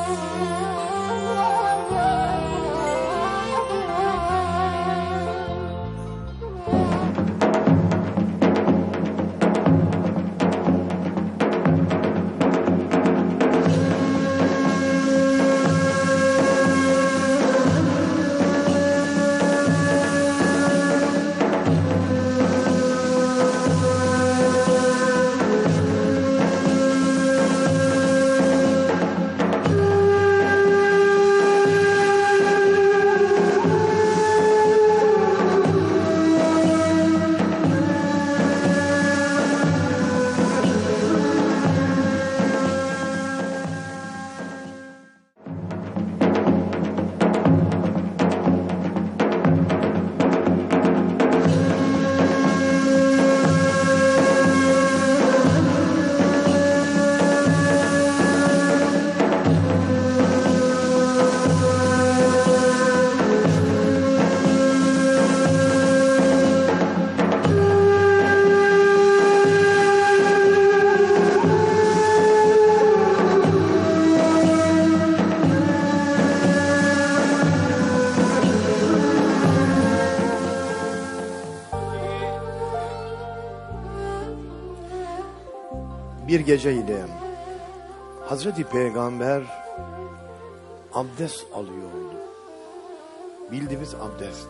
Bir geceydi. Hazreti Peygamber abdest alıyordu. Bildiğimiz abdest.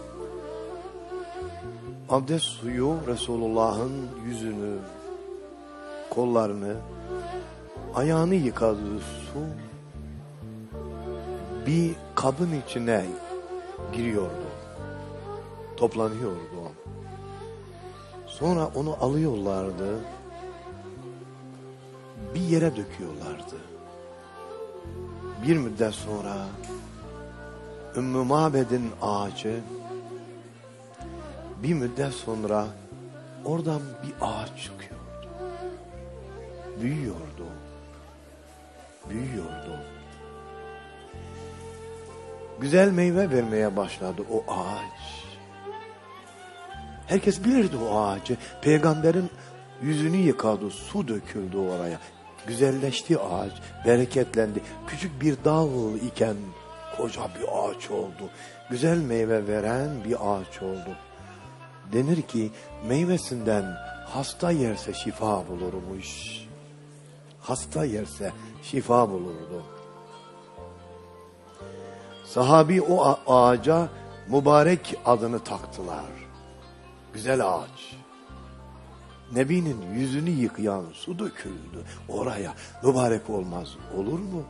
Abdest suyu Resulullah'ın yüzünü, kollarını, ayağını yıkadığı su bir kabın içine giriyordu. Toplanıyordu. Sonra onu alıyorlardı. Bir yere döküyorlardı. Bir müddet sonra Ümmü Mabed'in ağacı, bir müddet sonra oradan bir ağaç çıkıyordu. Büyüyordu. Büyüyordu. Güzel meyve vermeye başladı o ağaç. Herkes bilirdi o ağacı. Peygamberin yüzünü yıkadı, su döküldü oraya. Güzelleşti ağaç, bereketlendi. Küçük bir dal iken koca bir ağaç oldu. Güzel meyve veren bir ağaç oldu. Denir ki meyvesinden hasta yerse şifa bulurmuş. Hasta yerse şifa bulurdu. Sahabi o ağaca mübarek adını taktılar. Güzel ağaç. Nebinin yüzünü yıkayan su döküldü oraya. Mübarek olmaz olur mu?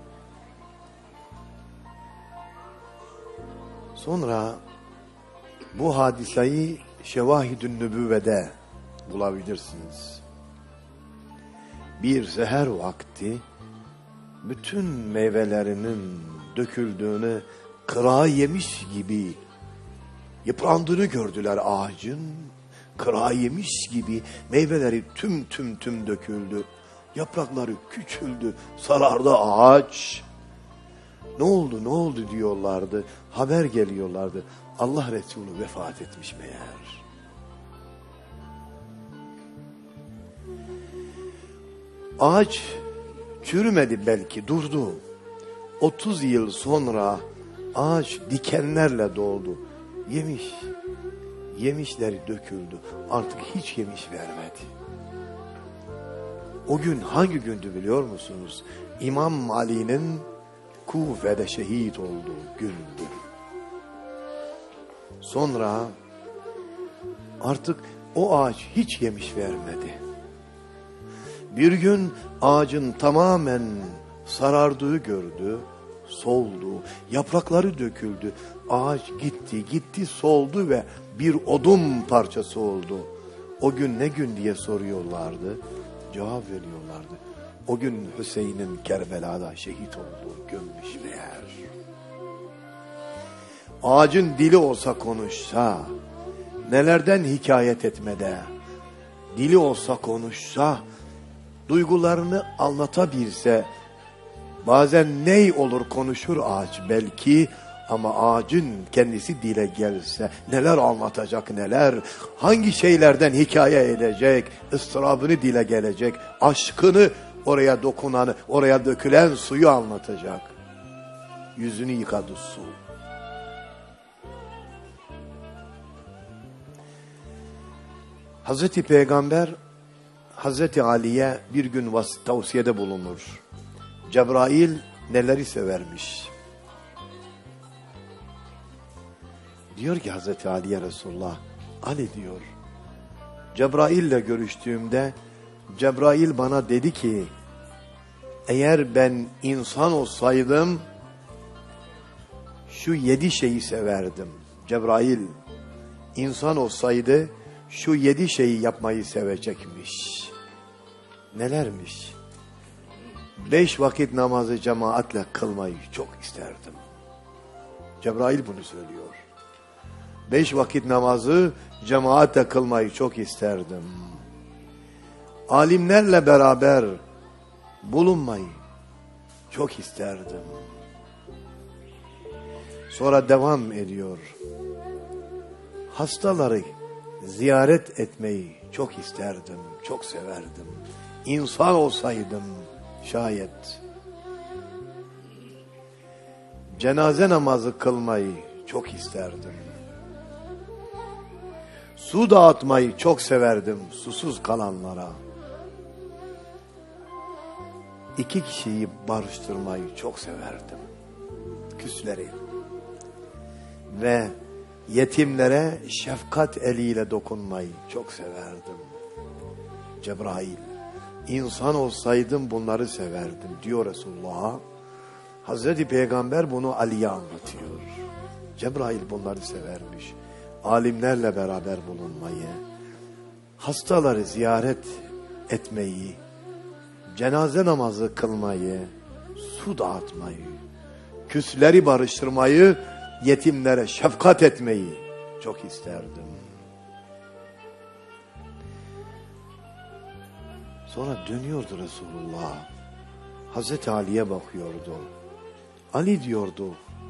Sonra bu hadiseyi Şevahid-ün Nübüvve'de bulabilirsiniz. Bir seher vakti bütün meyvelerinin döküldüğünü, kırağı yemiş gibi yıprandığını gördüler ağacın. Kırağı yemiş gibi meyveleri tüm tüm tüm döküldü. Yaprakları küçüldü, sarardı ağaç. Ne oldu ne oldu diyorlardı. Haber geliyorlardı. Allah Resulü vefat etmiş meğer. Ağaç çürümedi belki, durdu. otuz yıl sonra ağaç dikenlerle doldu. Yemiş, yemişleri döküldü. Artık hiç yemiş vermedi. O gün hangi gündü biliyor musunuz? İmam Ali'nin Kufe'de şehit olduğu gündü. Sonra artık o ağaç hiç yemiş vermedi. Bir gün ağacın tamamen sarardığı gördü, soldu, yaprakları döküldü. Ağaç gitti, gitti, soldu ve bir odun parçası oldu. O gün ne gün diye soruyorlardı, cevap veriyorlardı. O gün Hüseyin'in Kerbela'da şehit olduğu günmüş meğer. Ağacın dili olsa konuşsa, nelerden hikayet etmede, dili olsa konuşsa, duygularını anlatabilse, bazen ney olur konuşur ağaç belki, ama ağacın kendisi dile gelse neler anlatacak, neler, hangi şeylerden hikaye edecek, ıstırabını dile gelecek, aşkını, oraya dokunanı, oraya dökülen suyu anlatacak. Yüzünü yıkadı su. Hazreti Peygamber Hazreti Ali'ye bir gün vas- tavsiyede bulunur. Cebrail neleri severmiş? Diyor ki Hazreti Ali'ye Resulullah, Ali diyor, Cebrail'le görüştüğümde Cebrail bana dedi ki, eğer ben insan olsaydım şu yedi şeyi severdim. Cebrail insan olsaydı şu yedi şeyi yapmayı sevecekmiş. Nelermiş? Beş vakit namazı cemaatle kılmayı çok isterdim. Cebrail bunu söylüyor. Beş vakit namazı cemaatle kılmayı çok isterdim. Alimlerle beraber bulunmayı çok isterdim. Sonra devam ediyor. Hastaları ziyaret etmeyi çok isterdim, çok severdim. İnsan olsaydım şayet. Cenaze namazı kılmayı çok isterdim. Su dağıtmayı çok severdim susuz kalanlara. İki kişiyi barıştırmayı çok severdim. Küsleri. Ve yetimlere şefkat eliyle dokunmayı çok severdim. Cebrail, insan olsaydım bunları severdim diyor Resulullah. Hazreti Peygamber bunu Ali'ye anlatıyor. Cebrail bunları severmiş. Alimlerle beraber bulunmayı, hastaları ziyaret etmeyi, cenaze namazı kılmayı, su dağıtmayı, küsleri barıştırmayı, yetimlere şefkat etmeyi çok isterdim. Sonra dönüyordu Resulullah. Hazreti Ali'ye bakıyordu. Ali diyordu,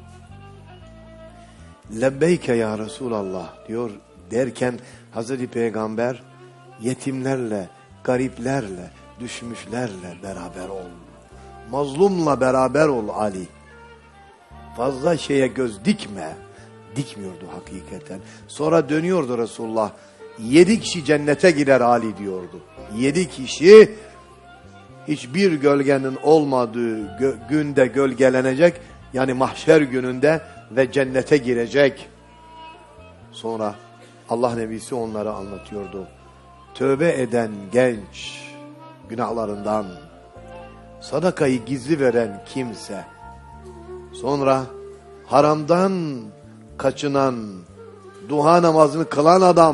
lebbeyke ya Resulallah diyor derken Hazreti Peygamber yetimlerle, gariplerle, düşmüşlerle beraber ol. Mazlumla beraber ol Ali. Fazla şeye göz dikme. Dikmiyordu hakikaten. Sonra dönüyordu Resulullah. Yedi kişi cennete girer Ali diyordu. Yedi kişi hiçbir gölgenin olmadığı gö günde gölgelenecek. Yani mahşer gününde ve cennete girecek. Sonra Allah Nebisi onları anlatıyordu. Tövbe eden genç günahlarından, sadakayı gizli veren kimse, sonra haramdan kaçınan, duha namazını kılan adam,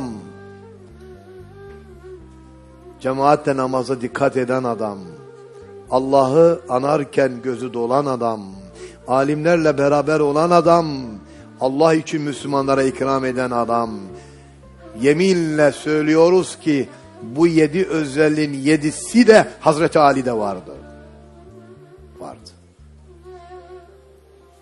cemaatle namaza dikkat eden adam, Allah'ı anarken gözü dolan adam, alimlerle beraber olan adam, Allah için Müslümanlara ikram eden adam. Yeminle söylüyoruz ki bu yedi özelliğin yedisi de Hazreti Ali'de vardı. Vardı.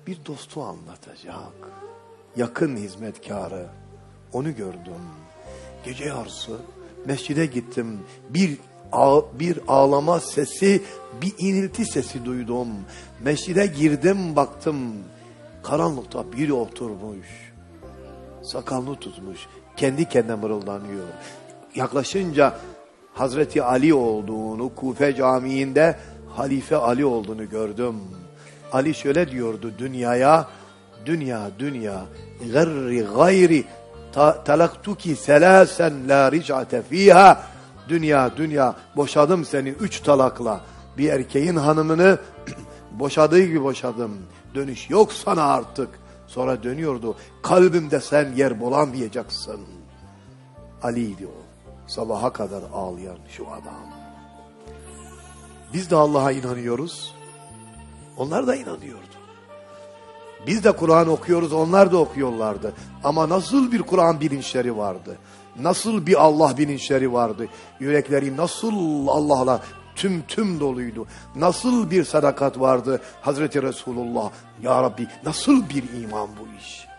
bir dostu anlatacak. Yakın hizmetkarı. Onu gördüm. Gece yarısı mescide gittim. Bir ağ, bir ağlama sesi, bir inilti sesi duydum. Mescide girdim, baktım. Karanlıkta biri oturmuş. Sakalını tutmuş. Kendi kendine mırıldanıyor. Yaklaşınca Hazreti Ali olduğunu, Kufe Camii'nde Halife Ali olduğunu gördüm. Ali şöyle diyordu dünyaya: dünya dünya gayri gayri talaktuki selasen la ric'ate fiha. Dünya dünya, boşadım seni üç talakla. Bir erkeğin hanımını boşadığı gibi boşadım. Dönüş yok sana artık. Sonra dönüyordu. Kalbimde sen yer bulamayacaksın. Ali'ydi o. Sabaha kadar ağlayan şu adam. Biz de Allah'a inanıyoruz. Onlar da inanıyordu. Biz de Kur'an okuyoruz, onlar da okuyorlardı. Ama nasıl bir Kur'an bilinçleri vardı? Nasıl bir Allah bilinçleri vardı? Yürekleri nasıl Allah'la tüm tüm doluydu? Nasıl bir sadakat vardı Hazreti Resulullah? Ya Rabbi, nasıl bir iman bu iş?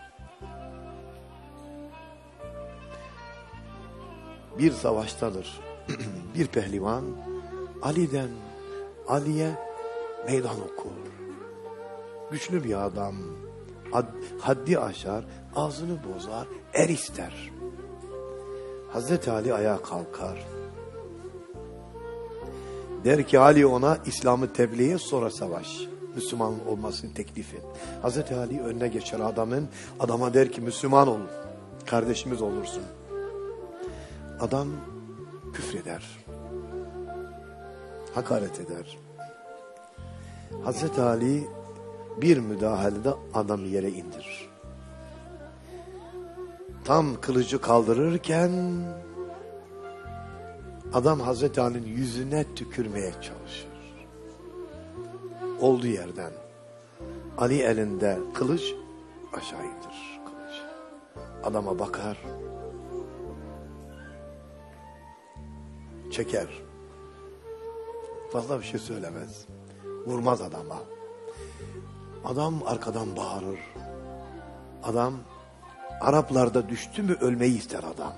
Bir savaştadır. Bir pehlivan Ali'den Ali'ye meydan okur. Güçlü bir adam. Haddi aşar, ağzını bozar, er ister. Hazreti Ali ayağa kalkar. Der ki Ali ona İslam'ı tebliğe, sonra savaş. Müslüman olmasını teklif et. Hazreti Ali önüne geçer adamın. Adama der ki Müslüman ol. Kardeşimiz olursun. Adam küfreder. Hakaret eder. Hazreti Ali bir müdahalede adamı yere indirir. Tam kılıcı kaldırırken adam Hazreti Ali'nin yüzüne tükürmeye çalışır. Olduğu yerden Ali elinde kılıç, aşağı indirir kılıç. Adama bakar. Çeker. Fazla bir şey söylemez. Vurmaz adama. Adam arkadan bağırır. Adam, Araplarda düştü mü ölmeyi ister adam.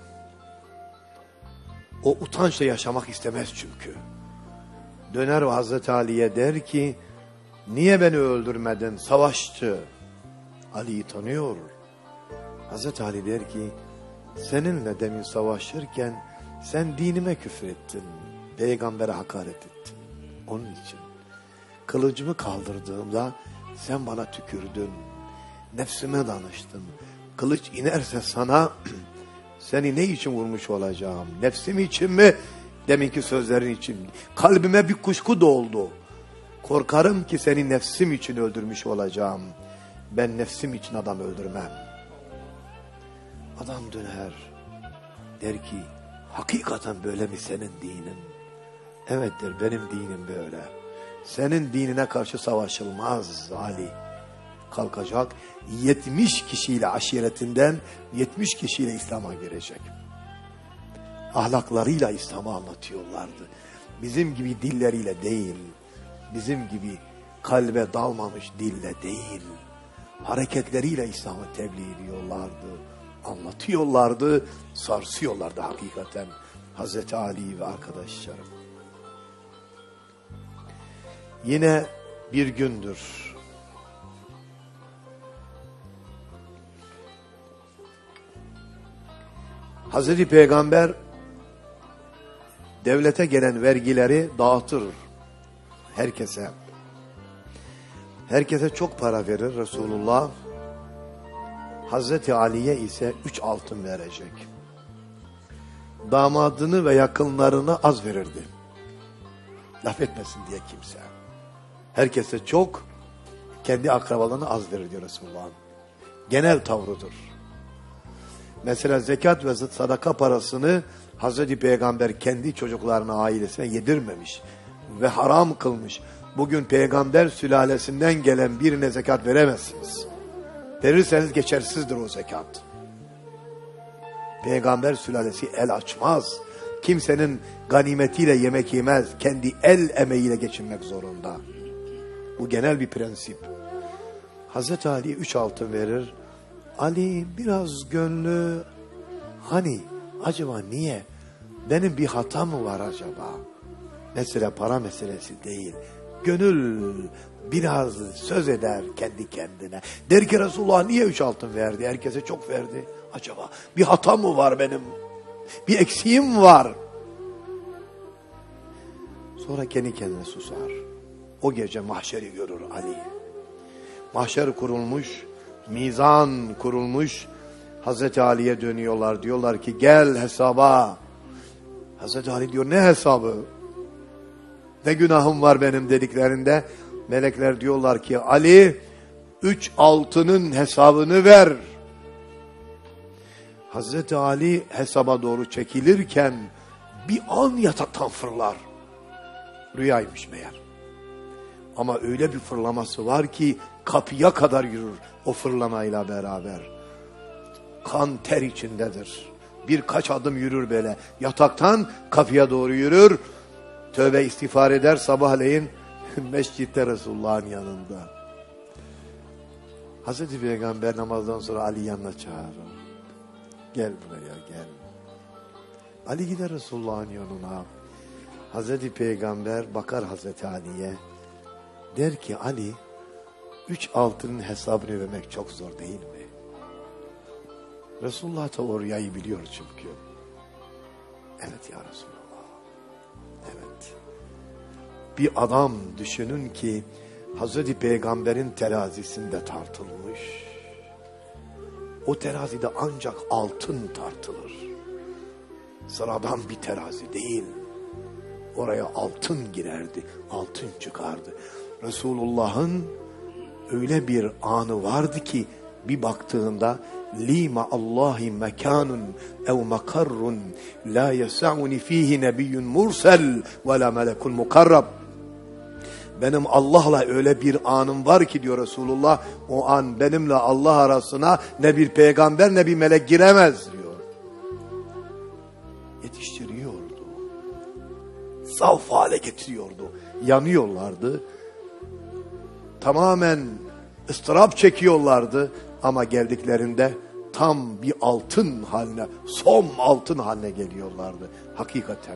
O utançla yaşamak istemez çünkü. Döner ve Hazreti Ali'ye der ki, niye beni öldürmedin? Savaşçı. Ali'yi tanıyor. Hazreti Ali der ki, seninle demin savaşırken sen dinime küfrettin. Peygambere hakaret ettin. Onun için kılıcımı kaldırdığımda sen bana tükürdün. Nefsime danıştın. Kılıç inerse sana seni ne için vurmuş olacağım? Nefsim için mi? Deminki sözlerin için. Kalbime bir kuşku doldu. Korkarım ki seni nefsim için öldürmüş olacağım. Ben nefsim için adam öldürmem. Adam döner. Der ki, hakikaten böyle mi senin dinin? Evet der, benim dinim böyle. Senin dinine karşı savaşılmaz Ali. Kalkacak, yetmiş kişiyle aşiretinden yetmiş kişiyle İslam'a girecek. Ahlaklarıyla İslam'ı anlatıyorlardı. Bizim gibi dilleriyle değil, bizim gibi kalbe dalmamış dille değil, hareketleriyle İslam'ı tebliğ ediyorlardı, anlatıyorlardı, sarsıyorlardı hakikaten Hazreti Ali ve arkadaşlarım. Yine bir gündür. Hazreti Peygamber devlete gelen vergileri dağıtır herkese. Herkese çok para verir Resulullah. Hazreti Ali'ye ise üç altın verecek. Damadını ve yakınlarına az verirdi. Laf etmesin diye kimse. Herkese çok, kendi akrabalarına az verir diyor Resulullah. Genel tavrıdır. Mesela zekat ve sadaka parasını Hazreti Peygamber kendi çocuklarına, ailesine yedirmemiş ve haram kılmış. Bugün peygamber sülalesinden gelen birine zekat veremezsiniz. Verirseniz geçersizdir o zekat. Peygamber sülalesi el açmaz. Kimsenin ganimetiyle yemek yemez. Kendi el emeğiyle geçinmek zorunda. Bu genel bir prensip. Hazreti Ali üç altın verir. Ali biraz gönlü hani acaba niye? Benim bir hata mı var acaba? Mesele para meselesi değil. Gönül biraz söz eder kendi kendine. Der ki Resulullah niye üç altın verdi? Herkese çok verdi. Acaba bir hata mı var benim? Bir eksiğim var. Sonra kendi kendine susar. O gece mahşeri görür Ali. Mahşer kurulmuş, mizan kurulmuş. Hazreti Ali'ye dönüyorlar. Diyorlar ki gel hesaba. Hazreti Ali diyor ne hesabı? Ne günahım var benim dediklerinde. Melekler diyorlar ki Ali üç altının hesabını ver. Hazreti Ali hesaba doğru çekilirken bir an yataktan fırlar. Rüyaymış meğer. Ama öyle bir fırlaması var ki kapıya kadar yürür o fırlamayla beraber. Kan ter içindedir. Birkaç adım yürür böyle. Yataktan kapıya doğru yürür. Tövbe istiğfar eder sabahleyin mescitte Resulullah'ın yanında. Hazreti Peygamber namazdan sonra Ali yanına çağırır. Gel buraya gel. Ali gider Resulullah'ın yanına. Hazreti Peygamber bakar Hazreti Ali'ye. Der ki Ali, üç altının hesabını vermek çok zor değil mi? Resulullah da o rüyayı biliyor çünkü. Evet ya Resulullah. Evet. Bir adam düşünün ki Hazreti Peygamber'in terazisinde tartılmış. O terazide ancak altın tartılır. Sıradan bir terazi değil. Oraya altın girerdi, altın çıkardı. Resulullah'ın öyle bir anı vardı ki bir baktığında lima Allahi mekanun ev makarrun la yes'uni fihi nebiyyun mursel ve la melekun mukarrab. Benim Allah'la öyle bir anım var ki diyor Resulullah, o an benimle Allah arasına ne bir peygamber ne bir melek giremez diyor. Yetiştiriyordu. Saf hale getiriyordu. Yanıyorlardı. Tamamen ıstırap çekiyorlardı ama geldiklerinde tam bir altın haline, som altın haline geliyorlardı. Hakikaten.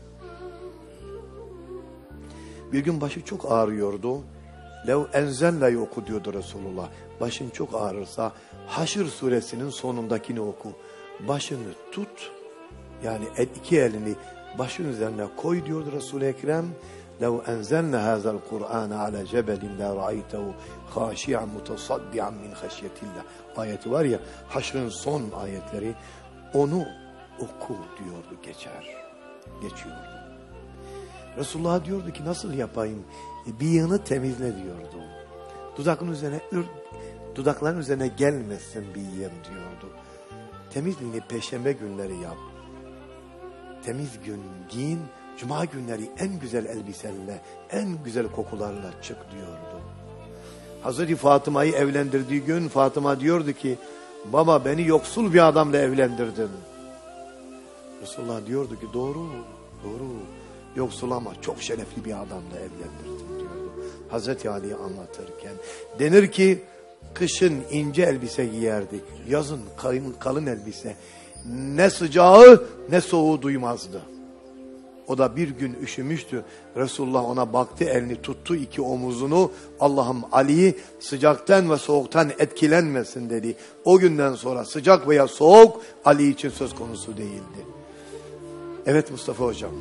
Bir gün başı çok ağrıyordu. Lev enzelle'yi oku diyordu Resulullah. Başın çok ağrırsa Haşr suresinin sonundakini oku. Başını tut, yani iki elini başın üzerine koy diyordu Resul-i Ekrem. لو أنزلنا هذا القرآن على جبل لرأيته خاشعا متصدعا من خشية الله. Ayeti var ya, Haşr'ın son ayetleri, onu oku diyordu, geçer. Geçiyordu. Resulullah diyordu ki nasıl yapayım? E, bıyığını temizle diyordu. Dudakın üzerine dudakların üzerine gelmesin bıyığım diyordu. Temizliğini perşembe günleri yap. Temiz gün giyin. Cuma günleri en güzel elbiselerle, en güzel kokularla çık diyordu. Hazreti Fatıma'yı evlendirdiği gün Fatıma diyordu ki, baba beni yoksul bir adamla evlendirdin. Resulullah diyordu ki doğru, doğru. Yoksul ama çok şerefli bir adamla evlendirdim diyordu. Hazreti Ali'yi anlatırken. Denir ki kışın ince elbise giyerdi. Yazın kalın, kalın elbise. Ne sıcağı ne soğuğu duymazdı. O da bir gün üşümüştü. Resulullah ona baktı, elini tuttu, iki omuzunu. Allah'ım Ali'yi sıcaktan ve soğuktan etkilenmesin dedi. O günden sonra sıcak veya soğuk Ali için söz konusu değildi. Evet Mustafa Hocam.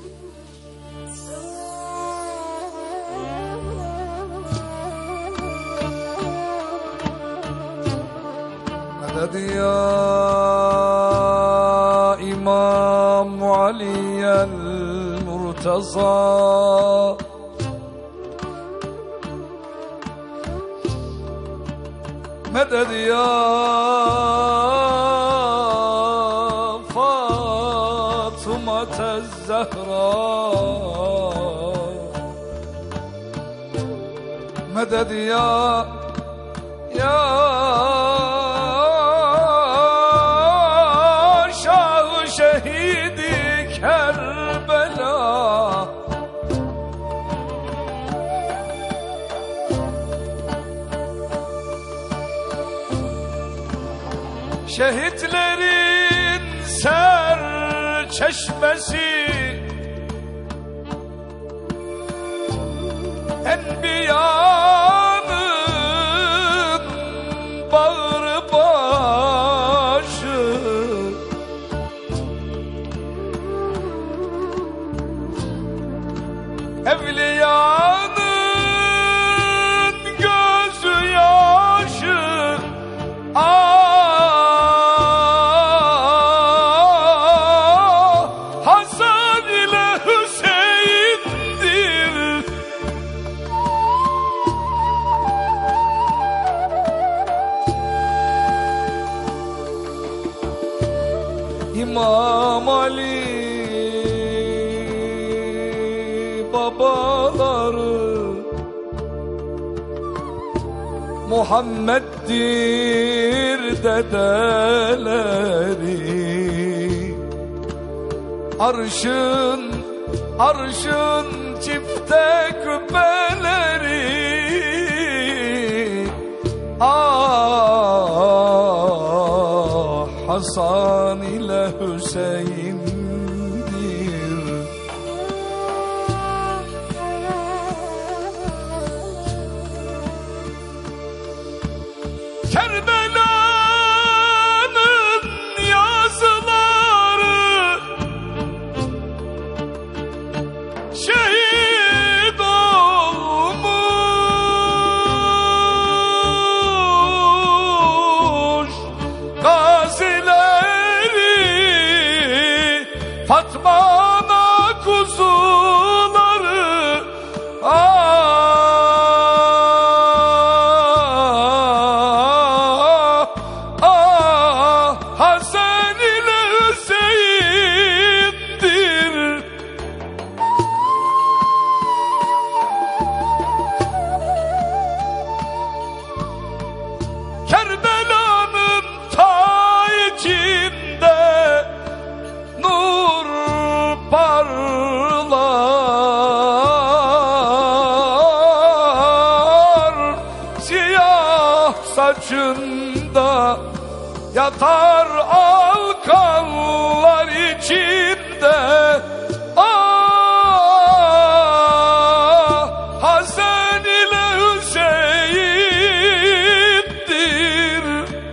Meded ya İmam Ali'yel Murtaza, meded ya Fatıma Zehra, meded ya ya Şah-ı Şehidi Kerbela. Şehitlerin ser çeşmesi, Enbiyanın bağrı başı, Evliyanın gözü yaşı. Ah, Hasan ile Hüseyin'dir. İmam Ali babaları, Muhammed'dir dedeleri. Arşın, arşın çifte küpeleri. Ah, Hasan ile Hüseyin'dir. Kerbela'nın yazıları, şehit olmuş gazileri, Fatma'na kuzuları. Ah, Kerbela'nın ta içinde nur parlar, siyah saçında yatar alkanlar içinde. Ah, Hasan ile Hüseyin'dir.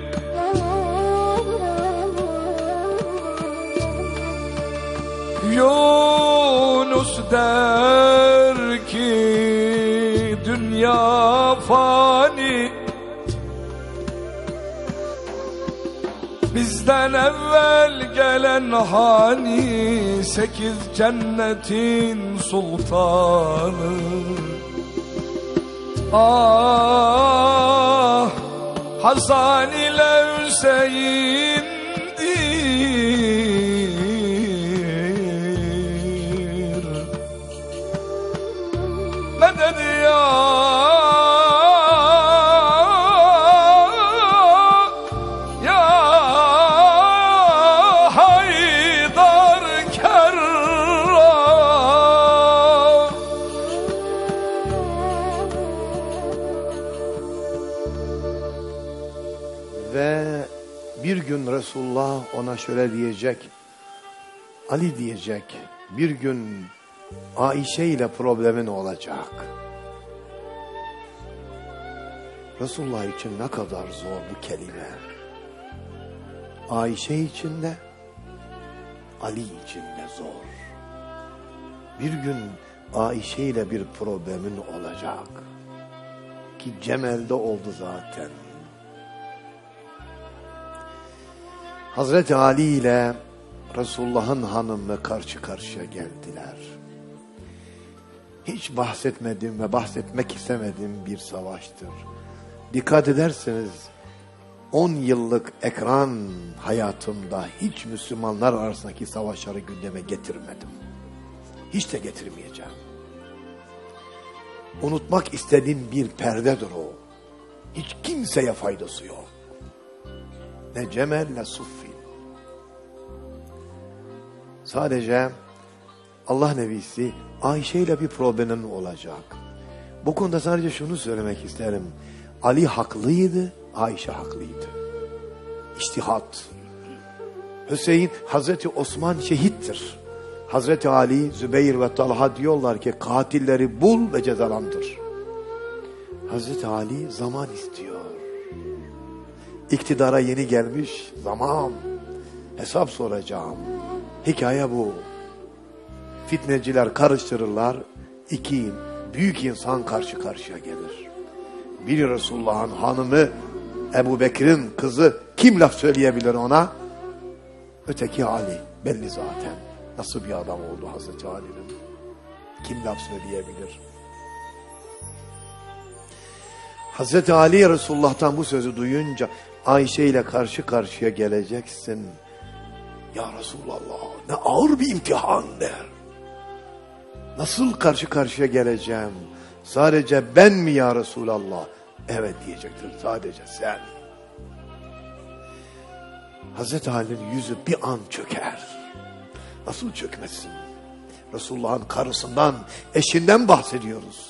Yunus der ki dünya fani, bizden evvel gelen hani, sekiz cennetin sultanı. Ah, Hasan ile Hüseyin'dir. Medet ya, ya Haydar Kerram. Ve bir gün Resulullah ona şöyle diyecek. Ali diyecek, bir gün Ayşe ile problemin olacak. Resulullah için ne kadar zor bu kelime. Ayşe için de, Ali için de zor. Bir gün Ayşe ile bir problemin olacak. Ki Cemel'de oldu zaten. Hazreti Ali ile Resulullah'ın hanımı karşı karşıya geldiler. Hiç bahsetmediğim ve bahsetmek istemediğim bir savaştır. Dikkat ederseniz on yıllık ekran hayatımda hiç Müslümanlar arasındaki savaşları gündeme getirmedim. Hiç de getirmeyeceğim. Unutmak istediğim bir perdedir o. Hiç kimseye faydası yok. Ne Cemel ne Suffin. Sadece Allah Nebisi Ayşe ile bir problemin olacak. Bu konuda sadece şunu söylemek isterim. Ali haklıydı, Ayşe haklıydı. İçtihat. Hüseyin, Hazreti Osman şehittir. Hazreti Ali, Zübeyir ve Talha diyorlar ki katilleri bul ve cezalandır. Hazreti Ali zaman istiyor. İktidara yeni gelmiş, zaman, hesap soracağım. Hikaye bu. Fitneciler karıştırırlar, iki büyük insan karşı karşıya gelir. Biri Resulullah'ın hanımı, Ebu Bekir'in kızı, kim laf söyleyebilir ona? Öteki Ali, belli zaten. Nasıl bir adam oldu Hazreti Ali'nin? Kim laf söyleyebilir? Hazreti Ali Resulullah'tan bu sözü duyunca Ayşe ile karşı karşıya geleceksin. Ya Resulallah, ne ağır bir imtihan der. Nasıl karşı karşıya geleceğim? Sadece ben mi ya Resulallah? Evet diyecektir, sadece sen. Hazreti Ali'nin yüzü bir an çöker. Nasıl çökmesin? Resulullah'ın karısından, eşinden bahsediyoruz.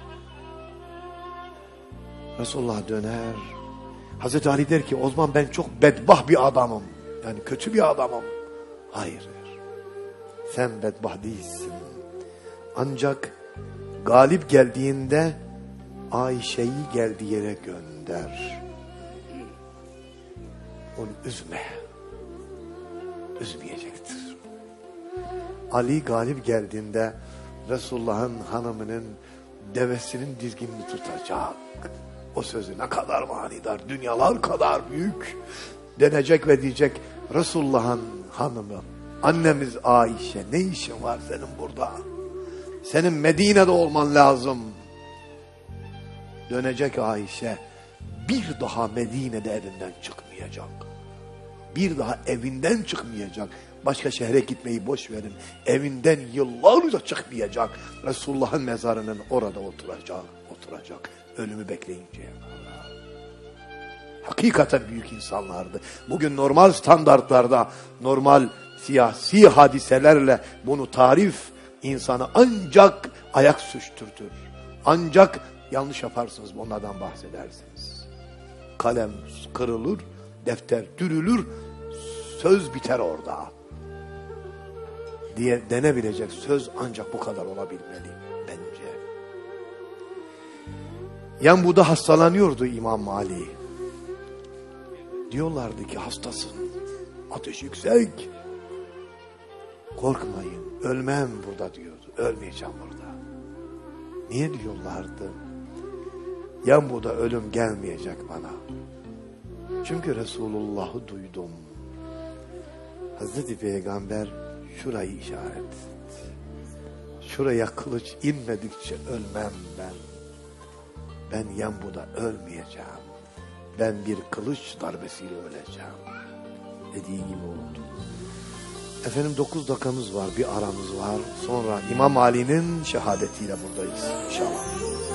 Resulullah döner. Hazreti Ali der ki o zaman ben çok bedbah bir adamım. Yani kötü bir adamım. Hayır. Sen bedbah değilsin. Ancak galip geldiğinde Ayşe'yi geldiği yere gönder. Onu üzme. Üzmeyecektir. Ali galip geldiğinde Resulullah'ın hanımının devesinin dizginini tutacak. O sözü ne kadar manidar, dünyalar kadar büyük. Denecek ve diyecek Resulullah'ın hanımı, annemiz Ayşe, ne işin var senin burada? Senin Medine'de olman lazım. Dönecek Ayşe, bir daha Medine'de evinden çıkmayacak. Bir daha evinden çıkmayacak. Başka şehre gitmeyi boş verin. Evinden yıllarca çıkmayacak. Resulullah'ın mezarının orada oturacak. Oturacak. Ölümü bekleyinceye kadar. Hakikaten büyük insanlardı. Bugün normal standartlarda, normal siyasi hadiselerle bunu tarif insanı ancak ayak süçtürtür. Ancak yanlış yaparsınız, onlardan bahsedersiniz. Kalem kırılır, defter dürülür, söz biter orada. Diye denebilecek söz ancak bu kadar olabilmeli bence. Yanbu'da hastalanıyordu İmam Ali. Diyorlardı ki hastasın, ateş yüksek. Korkmayın, ölmem burada diyordu. Ölmeyeceğim burada. Niye diyorlardı? Yanbu'da ölüm gelmeyecek bana. Çünkü Resulullah'ı duydum. Hazreti Peygamber şurayı işaret etti. Şuraya kılıç inmedikçe ölmem ben. Ben Yanbu'da ölmeyeceğim. Ben bir kılıç darbesiyle öleceğim. Dediği gibi oldu. Efendim dokuz dakikamız var, bir aramız var. Sonra İmam Ali'nin şehadetiyle buradayız inşallah.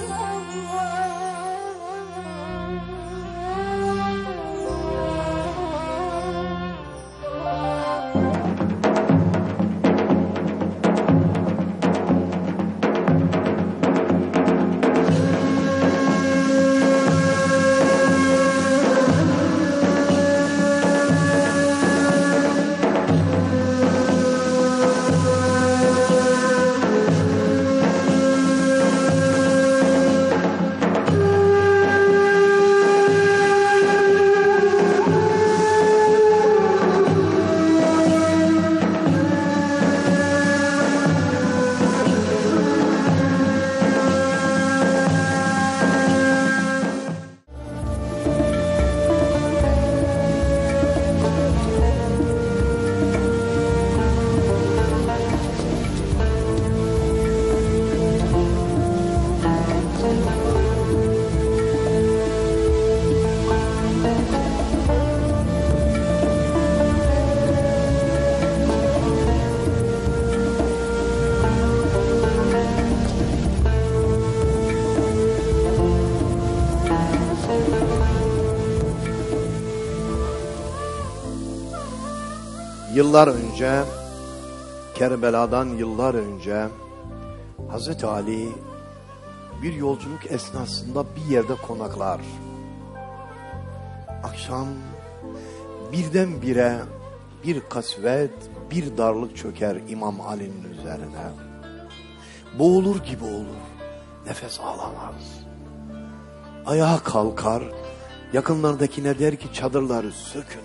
Yıllar önce, Kerbela'dan yıllar önce Hazreti Ali bir yolculuk esnasında bir yerde konaklar. Akşam birdenbire bir kasvet, bir darlık çöker İmam Ali'nin üzerine. Boğulur gibi olur, nefes alamaz. Ayağa kalkar, yakınlardakine der ki çadırları sökün.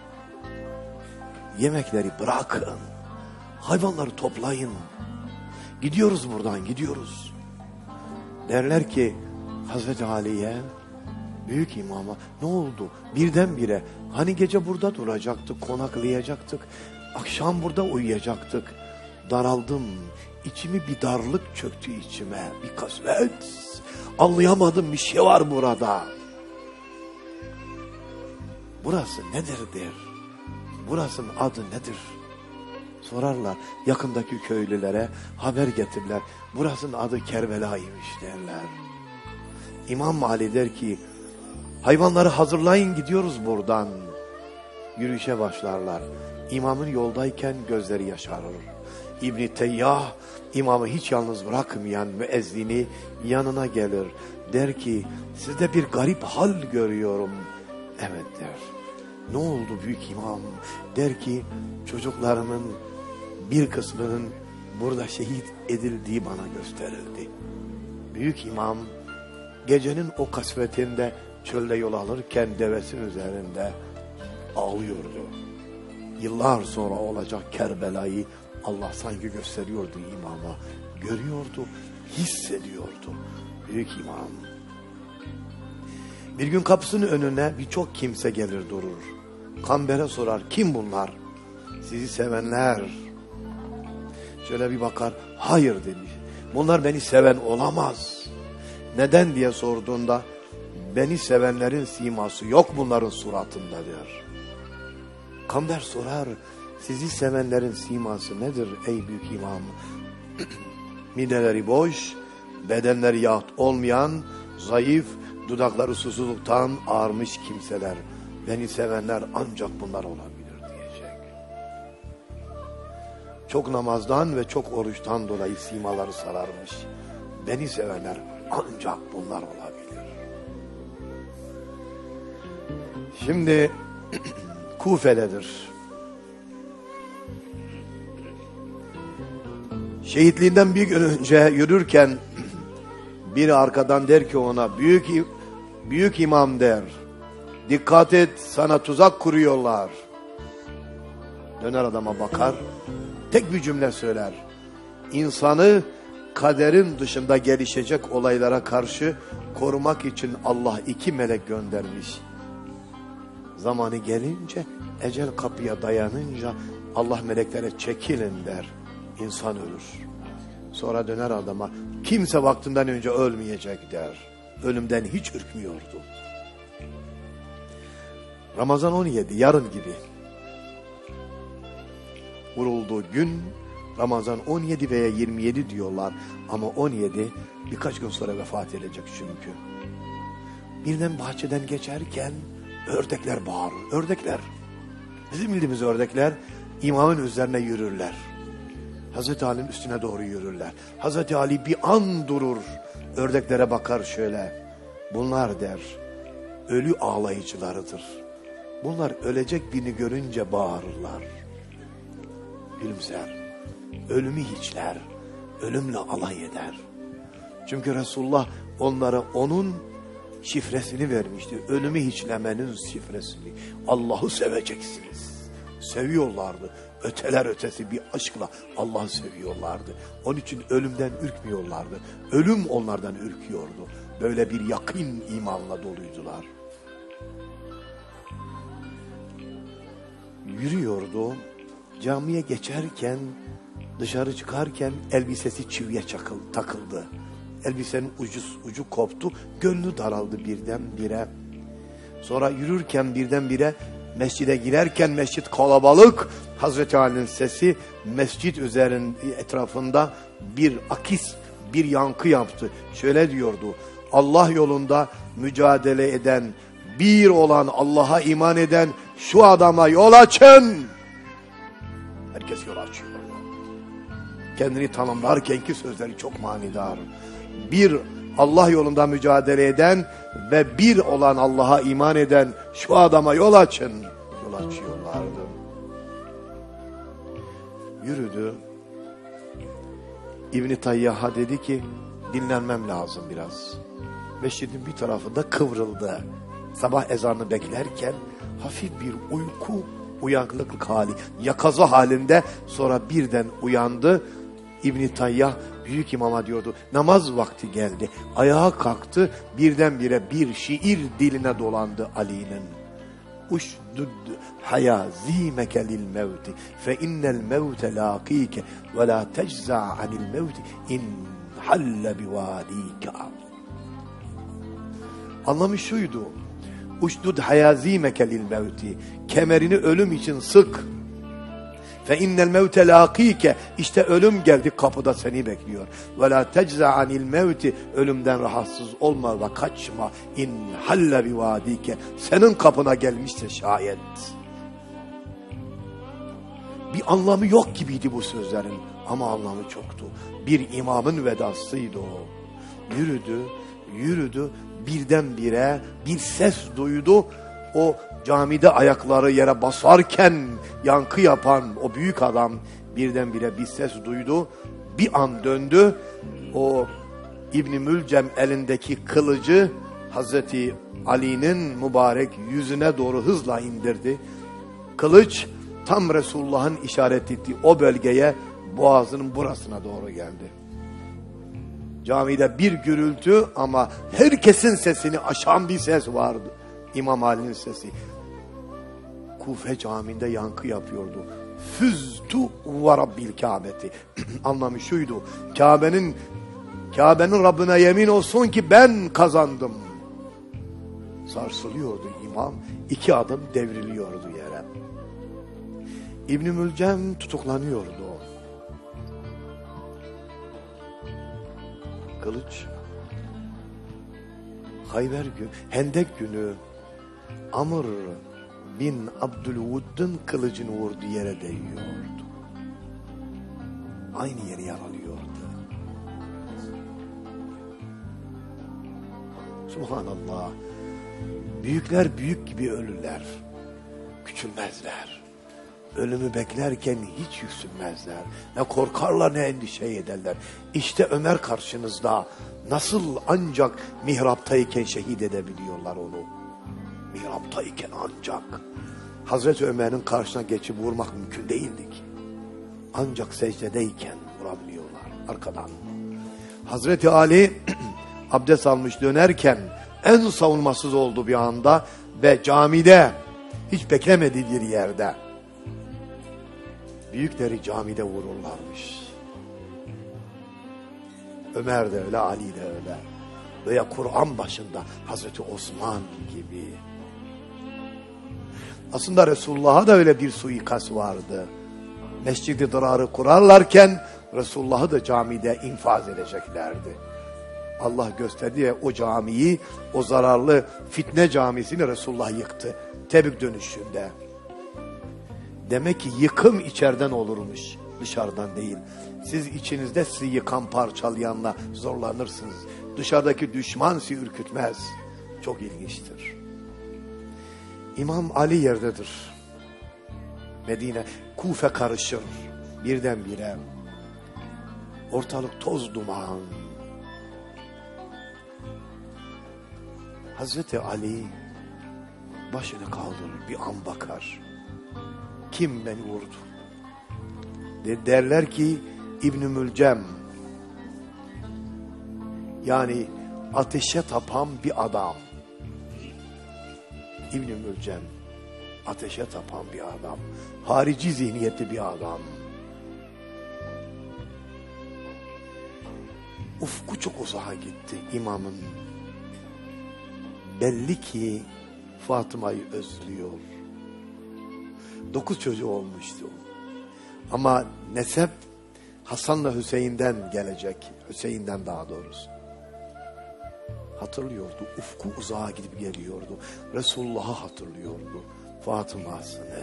Yemekleri bırakın, hayvanları toplayın. Gidiyoruz buradan, gidiyoruz. Derler ki Hazreti Ali'ye, büyük imama, ne oldu? Birdenbire, hani gece burada duracaktık, konaklayacaktık, akşam burada uyuyacaktık. Daraldım, içimi bir darlık çöktü içime, bir kasvet. Anlayamadım, bir şey var burada. Burası nedir der. Burasının adı nedir? Sorarlar yakındaki köylülere, haber getirirler. Burasının adı Kerbela'ymış derler. İmam Ali der ki, hayvanları hazırlayın, gidiyoruz buradan. Yürüyüşe başlarlar. İmamın yoldayken gözleri yaşarır. İbn-i Teyyah, imamı hiç yalnız bırakmayan müezzini yanına gelir. Der ki, sizde bir garip hal görüyorum. Evet der. Ne oldu büyük imam? Der ki, çocuklarımın bir kısmının burada şehit edildiği bana gösterildi. Büyük imam gecenin o kasvetinde çölde yol alırken devesinin üzerinde ağlıyordu. Yıllar sonra olacak Kerbela'yı Allah sanki gösteriyordu imama. Görüyordu, hissediyordu büyük imam. Bir gün kapısının önüne birçok kimse gelir durur. Kamber'e sorar, kim bunlar? Sizi sevenler. Şöyle bir bakar, hayır demiş. Bunlar beni seven olamaz. Neden diye sorduğunda, beni sevenlerin siması yok bunların suratında der. Kamber sorar, sizi sevenlerin siması nedir ey büyük imam? Mideleri boş, bedenleri yahut olmayan, zayıf, dudakları susuzluktan ağarmış kimseler. Beni sevenler ancak bunlar olabilir diyecek. Çok namazdan ve çok oruçtan dolayı simaları sararmış. Beni sevenler ancak bunlar olabilir. Şimdi Kufe'dedir. Şehitliğinden bir gün önce yürürken biri arkadan der ki ona, büyük büyük imam der, dikkat et, sana tuzak kuruyorlar. Döner adama bakar, tek bir cümle söyler. İnsanı kaderin dışında gelişecek olaylara karşı korumak için Allah iki melek göndermiş. Zamanı gelince, ecel kapıya dayanınca Allah meleklere çekilin der. İnsan ölür. Sonra döner adama, kimse vaktinden önce ölmeyecek der. Ölümden hiç ürkmüyordu. Ramazan on yedi, yarın gibi. Vurulduğu gün Ramazan on yedi veya yirmi yedi diyorlar. Ama on yedi birkaç gün sonra vefat edecek çünkü. Birden bahçeden geçerken ördekler bağırır. Ördekler. Bizim bildiğimiz ördekler imamın üzerine yürürler. Hazreti Ali'nin üstüne doğru yürürler. Hazreti Ali bir an durur. Ördeklere bakar şöyle. Bunlar der, ölü ağlayıcılarıdır. Bunlar ölecek birini görünce bağırırlar. Gülümser. Ölümü hiçler. Ölümle alay eder. Çünkü Resulullah onlara onun şifresini vermişti. Ölümü hiçlemenin şifresini. Allah'ı seveceksiniz. Seviyorlardı. Öteler ötesi bir aşkla Allah'ı seviyorlardı. Onun için ölümden ürkmüyorlardı. Ölüm onlardan ürküyordu. Böyle bir yakın imanla doluydular. Yürüyordu. Camiye geçerken, dışarı çıkarken elbisesi çiviye çakıl, takıldı. Elbisenin ucu, ucu koptu. Gönlü daraldı birdenbire. Sonra yürürken birdenbire mescide girerken mescit kalabalık. Hazreti Ali'nin sesi mescit üzerinin etrafında bir akis, bir yankı yaptı. Şöyle diyordu. Allah yolunda mücadele eden, bir olan Allah'a iman eden şu adama yol açın. Herkes yol açıyor. Kendini tanımlarkenki sözleri çok manidar. Bir Allah yolunda mücadele eden ve bir olan Allah'a iman eden şu adama yol açın. Yol açıyorlardı. Yürüdü. İbn-i Tayyah'a dedi ki dinlenmem lazım biraz. Mescidin bir tarafında kıvrıldı. Sabah ezanını beklerken hafif bir uyku, uyanıklık hali, yakaza halinde sonra birden uyandı. İbn-i Tayyah büyük imama diyordu. Namaz vakti geldi. Ayağa kalktı. Birdenbire bir şiir diline dolandı Ali'nin. Uşdud hayazimeke lil mevti fe innel mevte laqike ve la tecza anil mevti in halle bivadike. Anlamı şuydu. Uşdud hayazimeke lil mevti. Kemerini ölüm için sık. Fe innel mevte laqike. İşte ölüm geldi, kapıda seni bekliyor. Ve la tecza anil mevti. Ölümden rahatsız olma ve kaçma. İn halle bivadike. Senin kapına gelmişse şayet. Bir anlamı yok gibiydi bu sözlerin. Ama anlamı çoktu. Bir imamın vedasıydı o. Yürüdü, yürüdü. Birdenbire bir ses duydu. O camide ayakları yere basarken yankı yapan o büyük adam birdenbire bir ses duydu. Bir an döndü. O İbn-i Mülcem elindeki kılıcı Hazreti Ali'nin mübarek yüzüne doğru hızla indirdi. Kılıç tam Resulullah'ın işaret ettiği o bölgeye, boğazının burasına doğru geldi. Camide bir gürültü ama herkesin sesini aşan bir ses vardı. İmam Ali'nin sesi. Kufe Camii'nde yankı yapıyordu. Füztu ve Rabbil Kâbeti. Anlamı şuydu. Kabe'nin Kabe'nin Rabbine yemin olsun ki ben kazandım. Sarsılıyordu imam. İki adım devriliyordu yere. İbn-i Mülcem tutuklanıyordu. Kılıç Hayber günü, Hendek günü Amr bin Abdülvudd'un kılıcını vurdu, yere değiyordu. Aynı yeri yaralıyordu. Subhanallah. Büyükler büyük gibi ölürler. Küçülmezler. Ölümü beklerken hiç yüksünmezler. Ne korkarlar ne endişe ederler. İşte Ömer karşınızda. Nasıl ancak mihraptayken şehit edebiliyorlar onu. Mihraptayken ancak. Hazreti Ömer'in karşısına geçip vurmak mümkün değildi ki. Ancak secdedeyken vurabiliyorlar arkadan. Hazreti Ali abdest almış dönerken en savunmasız oldu bir anda ve camide hiç beklemediği bir yerde. Büyükleri camide vururlarmış. Ömer de öyle, Ali de öyle. Veya Kur'an başında Hazreti Osman gibi. Aslında Resulullah'a da öyle bir suikast vardı. Mescid-i Dırar'ı kurarlarken Resulullah'ı da camide infaz edeceklerdi. Allah gösterdi ya o camiyi, o zararlı fitne camisini Resulullah yıktı. Tebük dönüşünde. Demek ki yıkım içeriden olurmuş, dışarıdan değil. Siz içinizde sizi yıkan, parçalayanla zorlanırsınız. Dışarıdaki düşman sizi ürkütmez. Çok ilginçtir. İmam Ali yerdedir. Medine, Kufe karışır. Birdenbire. Ortalık toz duman. Hazreti Ali başını kaldırır, bir an bakar. Kim beni vurdu? De derler ki İbn-i Mülcem. Yani ateşe tapan bir adam. İbn-i Mülcem. Ateşe tapan bir adam. Harici zihniyetli bir adam. Ufku çok uzağa gitti imamın. Belli ki Fatıma'yı özlüyor. Dokuz çocuğu olmuştu. Ama nesep Hasan'la Hüseyin'den gelecek. Hüseyin'den daha doğrusu. Hatırlıyordu. Ufku uzağa gidip geliyordu. Resulullah'ı hatırlıyordu. Fatıma'sını.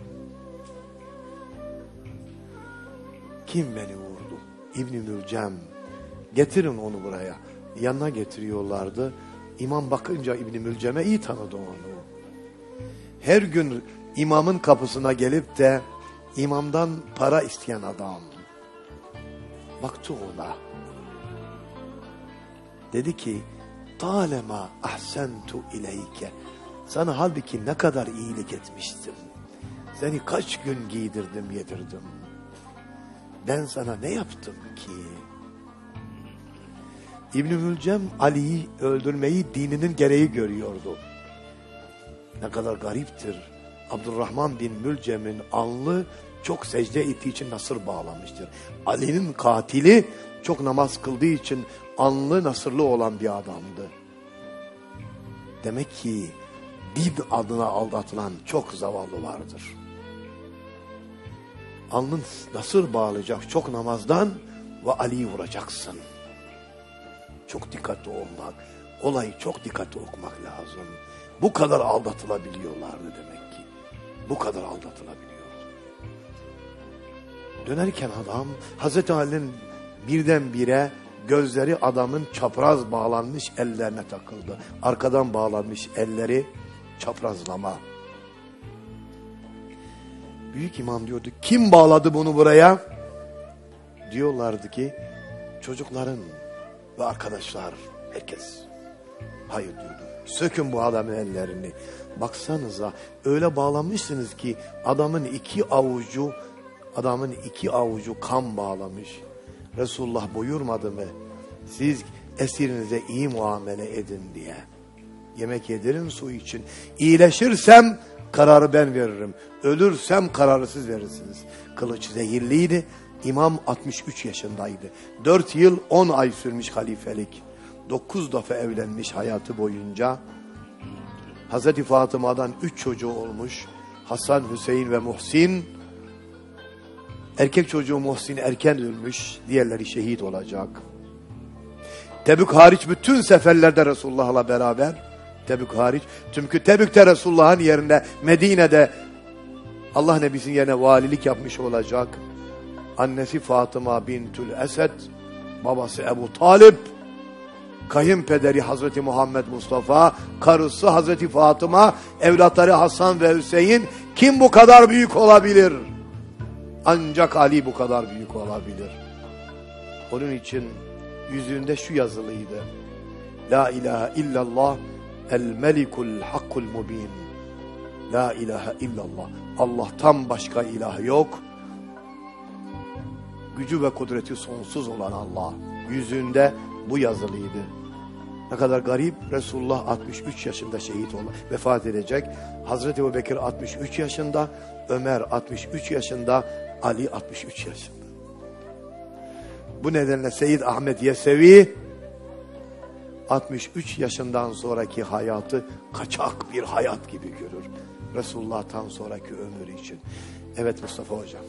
Kim beni vurdu? İbn-i Mülcem. Getirin onu buraya. Yanına getiriyorlardı. İmam bakınca İbn-i Mülcem'e iyi tanıdı onu. Her gün imamın kapısına gelip de imamdan para isteyen adam baktı ona. Dedi ki talema ahsentu ileyke, sana halbuki ne kadar iyilik etmiştim. Seni kaç gün giydirdim yedirdim. Ben sana ne yaptım ki? İbn-i Mülcem Ali'yi öldürmeyi dininin gereği görüyordu. Ne kadar gariptir. Abdurrahman bin Mülcem'in alnı çok secde ettiği için nasır bağlamıştır. Ali'nin katili çok namaz kıldığı için alnı nasırlı olan bir adamdı. Demek ki din adına aldatılan çok zavallı vardır. Alnın nasır bağlayacak çok namazdan ve Ali'yi vuracaksın. Çok dikkatli olmak, olayı çok dikkatli okumak lazım. Bu kadar aldatılabiliyorlardı demek ki. Bu kadar aldatılabiliyor. Dönerken adam Hazreti Ali'nin birdenbire gözleri adamın çapraz bağlanmış ellerine takıldı. Arkadan bağlanmış elleri çaprazlama. Büyük imam diyordu, kim bağladı bunu buraya? Diyorlardı ki çocukların ve arkadaşlar, herkes. Hayır diyordu, sökün bu adamın ellerini. Baksanıza öyle bağlamışsınız ki adamın iki avucu adamın iki avucu kan bağlamış. Resulullah buyurmadı mı? Siz esirinize iyi muamele edin diye. Yemek yedirin, su için. İyileşirsem kararı ben veririm. Ölürsem kararı siz verirsiniz. Kılıç zehirliydi. İmam altmış üç yaşındaydı. dört yıl on ay sürmüş halifelik. dokuz defa evlenmiş hayatı boyunca. Hazreti Fatıma'dan üç çocuğu olmuş. Hasan, Hüseyin ve Muhsin. Erkek çocuğu Muhsin erken ölmüş. Diğerleri şehit olacak. Tebük hariç bütün seferlerde Resulullah'la beraber. Tebük hariç. Çünkü Tebük'te Resulullah'ın yerine Medine'de Allah Nebisi'nin yerine valilik yapmış olacak. Annesi Fatıma bintül Esed, babası Ebu Talip, kayınpederi Hazreti Muhammed Mustafa, karısı Hazreti Fatıma, evlatları Hasan ve Hüseyin. Kim bu kadar büyük olabilir? Ancak Ali bu kadar büyük olabilir. Onun için yüzünde şu yazılıydı. La ilahe illallah el melikul hakkul mubin. La ilahe illallah. Allah'tan başka ilah yok. Gücü ve kudreti sonsuz olan Allah. Yüzünde bu yazılıydı. Ne kadar garip. Resulullah altmış üç yaşında şehit oldu. Vefat edecek. Hazreti Ebubekir altmış üç yaşında. Ömer altmış üç yaşında. Ali altmış üç yaşında. Bu nedenle Seyyid Ahmet Yesevi altmış üç yaşından sonraki hayatı kaçak bir hayat gibi görür. Resulullah'tan sonraki ömür için. Evet Mustafa Hocam.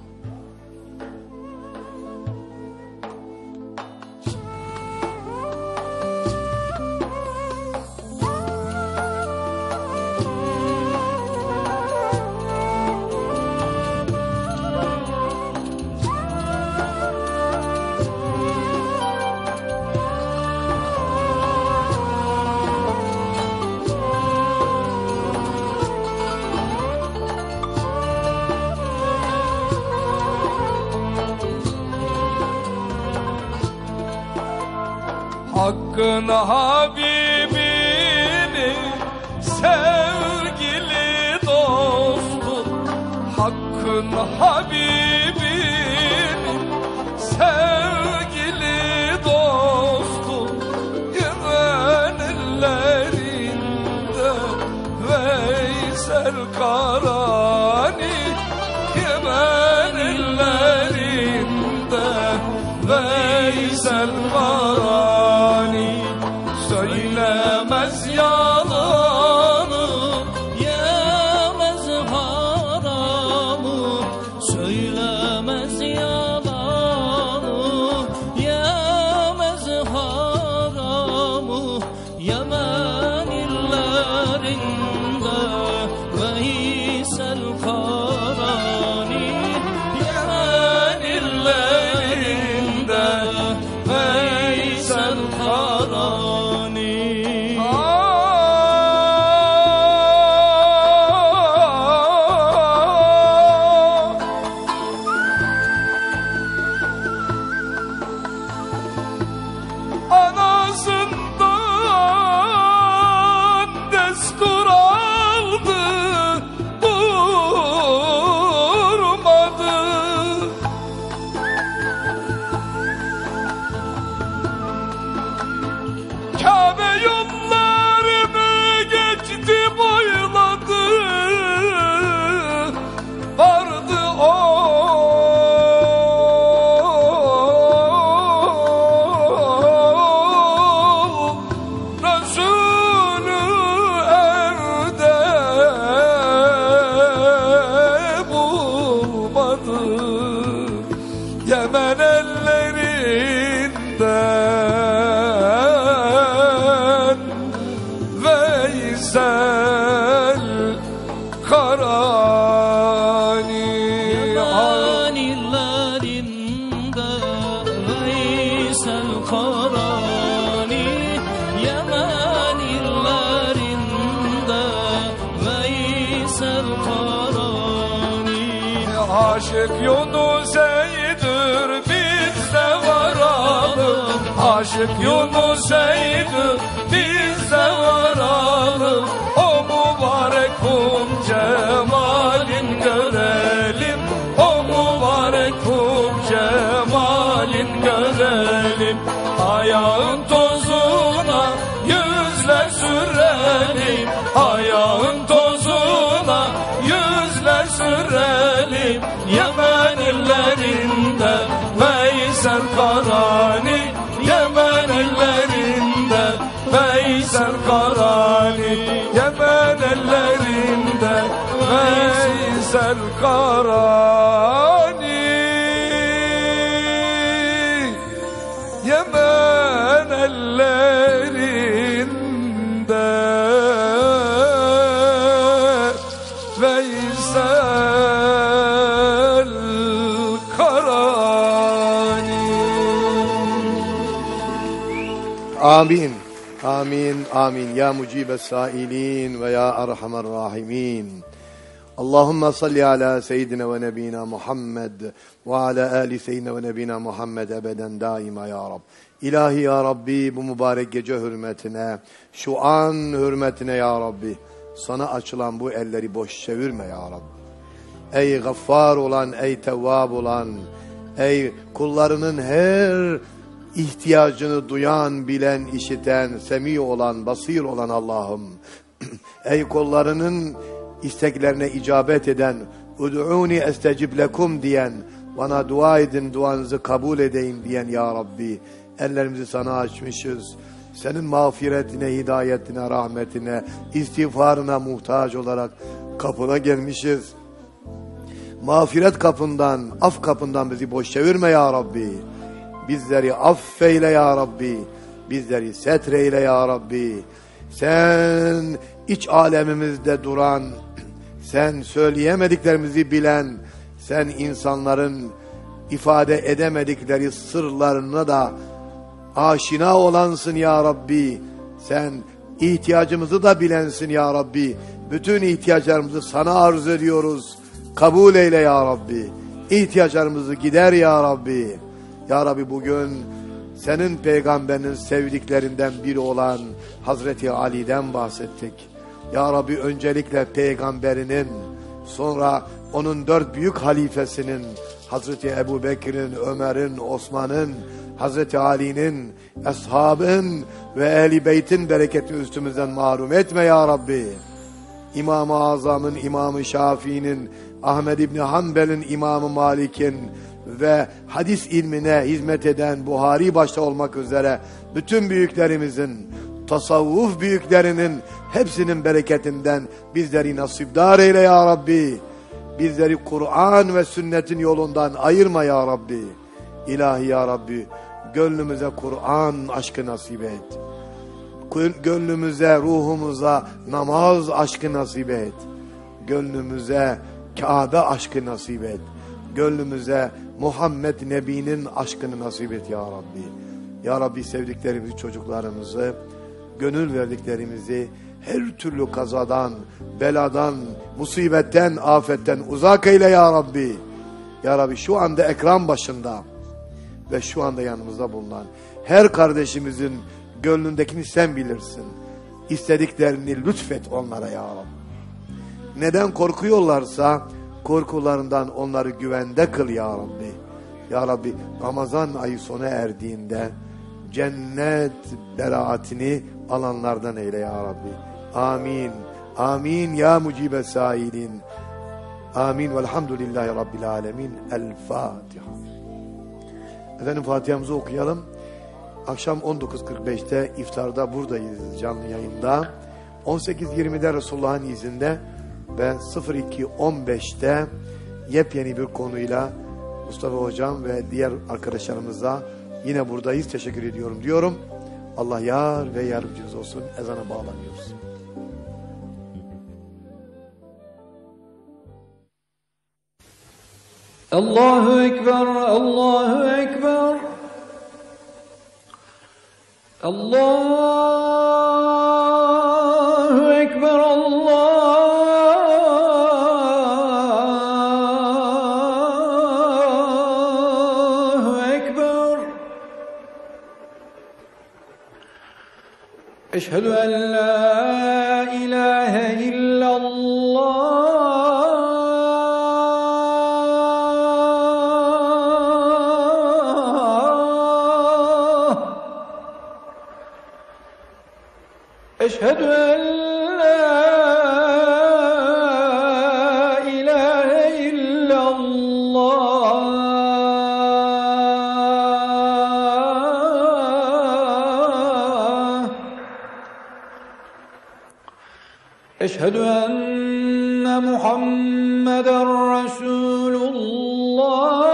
Hakkın Habibini sevgili dostu, Hakkın Habibini sevgili dostu, yemenillerinde Veysel Karani, yemenillerinde Veysel Karani, söylemez yalanı, yemez haramı, söylemez yalanı, yemez haramı, Yemen illerinde Veysel Karani, Yemen illerinde Veysel Karani. Ah! Veysel Karani. Yaman illerinde Veysel Karani, Yaman illerinde Veysel Karani. Aşık Yunus Eydür biz de varalım, Aşık Yunus Eydür biz de varalım, o mübarek kum cemalin görelim, o mübarek kum cemalin görelim. Ayağın tozuna yüzler sürelim, ayağın tozuna yüzler sürelim. Yemen illerinde Veysel Karani, Yemen ellerinde Veysel Karani, Yemen ellerinde Veysel Karani, Yemen ellerinde Veysel Karani. Amin. Amin. Amin. Ya mucibes sailin ve ya erhamer rahimin. Allahümme salli ala seyyidina ve nebina Muhammed ve ala ali seyyidina ve nebina Muhammed ebeden daima ya Rab. İlahi ya Rabbi, bu mübarek gece hürmetine, şu an hürmetine ya Rabbi, sana açılan bu elleri boş çevirme ya Rabbi. Ey gaffar olan, ey tevvab olan, ey kullarının her ihtiyacını duyan, bilen, işiten, semi olan, basir olan Allah'ım. Ey kullarının isteklerine icabet eden, ud'uni estecib lekum diyen, bana dua edin, duanızı kabul edeyim diyen ya Rabbi, ellerimizi sana açmışız. Senin mağfiretine, hidayetine, rahmetine, istiğfarına muhtaç olarak kapına gelmişiz. Mağfiret kapından, af kapından bizi boş çevirme ya Rabbi. Bizleri affeyle ya Rabbi. Bizleri setreyle ya Rabbi. Sen iç alemimizde duran, sen söyleyemediklerimizi bilen, sen insanların ifade edemedikleri sırlarına da aşina olansın ya Rabbi. Sen ihtiyacımızı da bilensin ya Rabbi. Bütün ihtiyaçlarımızı sana arz ediyoruz. Kabul eyle ya Rabbi. İhtiyaçlarımızı gider ya Rabbi. Ya Rabbi, bugün senin peygamberinin sevdiklerinden biri olan Hazreti Ali'den bahsettik. Ya Rabbi, öncelikle peygamberinin, sonra onun dört büyük halifesinin, Hazreti Ebu Bekir'in, Ömer'in, Osman'ın, Hazreti Ali'nin, Eshab'ın ve Ehl-i Beyt'in bereketini üstümüzden mahrum etme ya Rabbi. İmam-ı Azam'ın, İmam-ı Şafii'nin, Ahmed İbni Hanbel'in, İmam-ı Malik'in ve hadis ilmine hizmet eden Buhari başta olmak üzere bütün büyüklerimizin, tasavvuf büyüklerinin hepsinin bereketinden bizleri nasipdar eyle ya Rabbi. Bizleri Kur'an ve sünnetin yolundan ayırma ya Rabbi. İlahi ya Rabbi, gönlümüze Kur'an aşkı nasip et. Gönlümüze, ruhumuza namaz aşkı nasip et. Gönlümüze Kabe aşkı nasip et. Gönlümüze Muhammed Nebi'nin aşkını nasip et ya Rabbi. Ya Rabbi, sevdiklerimizi, çocuklarımızı, gönül verdiklerimizi her türlü kazadan, beladan, musibetten, afetten uzak eyle ya Rabbi. Ya Rabbi, şu anda ekran başında ve şu anda yanımızda bulunan her kardeşimizin gönlündekini sen bilirsin. İstediklerini lütfet onlara ya Rabbi. Neden korkuyorlarsa korkularından onları güvende kıl ya Rabbi. Ya Rabbi, Ramazan ayı sona erdiğinde cennet beraatini alanlardan eyle ya Rabbi. Amin. Amin ya mucibe sailin. Amin. Velhamdülillahi Rabbil alemin. El Fatiha. Efendim, Fatiha'mızı okuyalım. Akşam on dokuz kırk beşte iftarda buradayız canlı yayında. on sekiz yirmide Resulullah'ın izinde ve sıfır iki on beşte yepyeni bir konuyla Mustafa Hocam ve diğer arkadaşlarımızla yine buradayız. Teşekkür ediyorum diyorum. Allah yar ve yardımcınız olsun. Ezana bağlanıyoruz. Allahu Ekber, Allahu Ekber. Allahu Ekber, Allahu Ekber. Eşhedü en la ilahe illallah. Eşhedü en la ilahe illallah. Eşhedü enne Muhammeden Resulullah.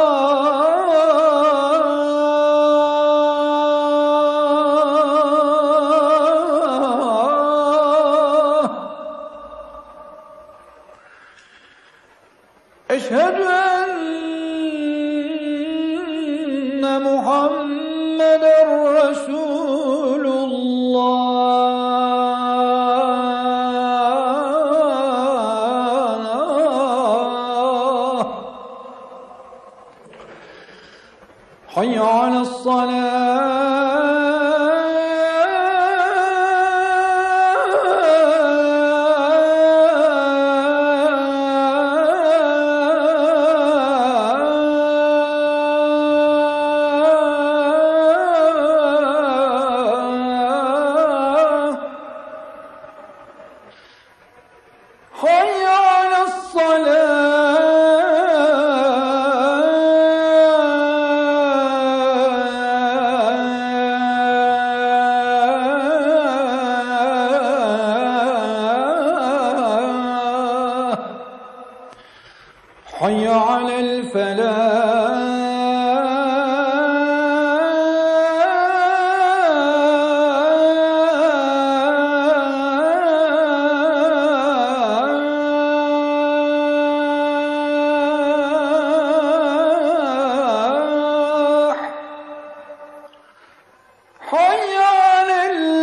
Eşhedü enne Muhammeden Resulullah. Hayy ale's-salâh. حي على الفلاح حي على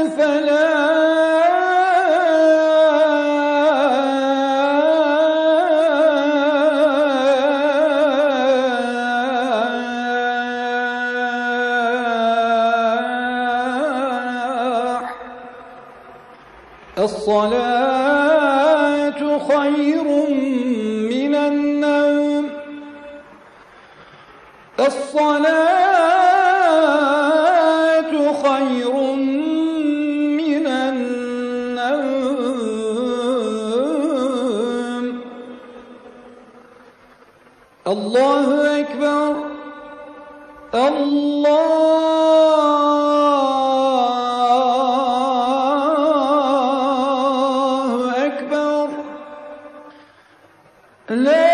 الفلاح. الصلاة خير من النوم. الصلاة خير من النوم. الله أكبر، الله أكبر. لا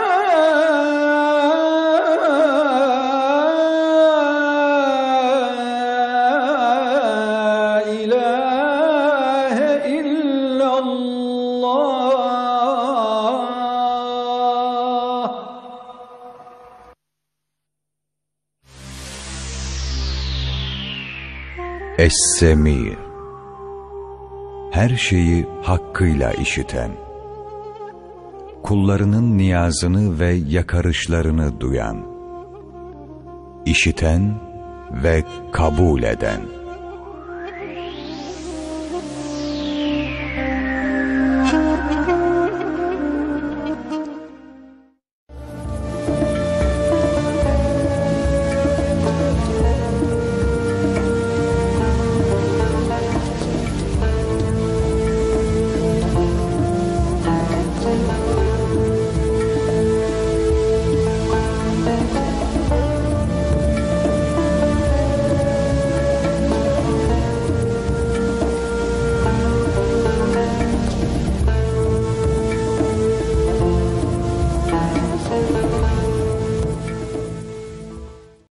Es-Semi, her şeyi hakkıyla işiten, kullarının niyazını ve yakarışlarını duyan, işiten ve kabul eden.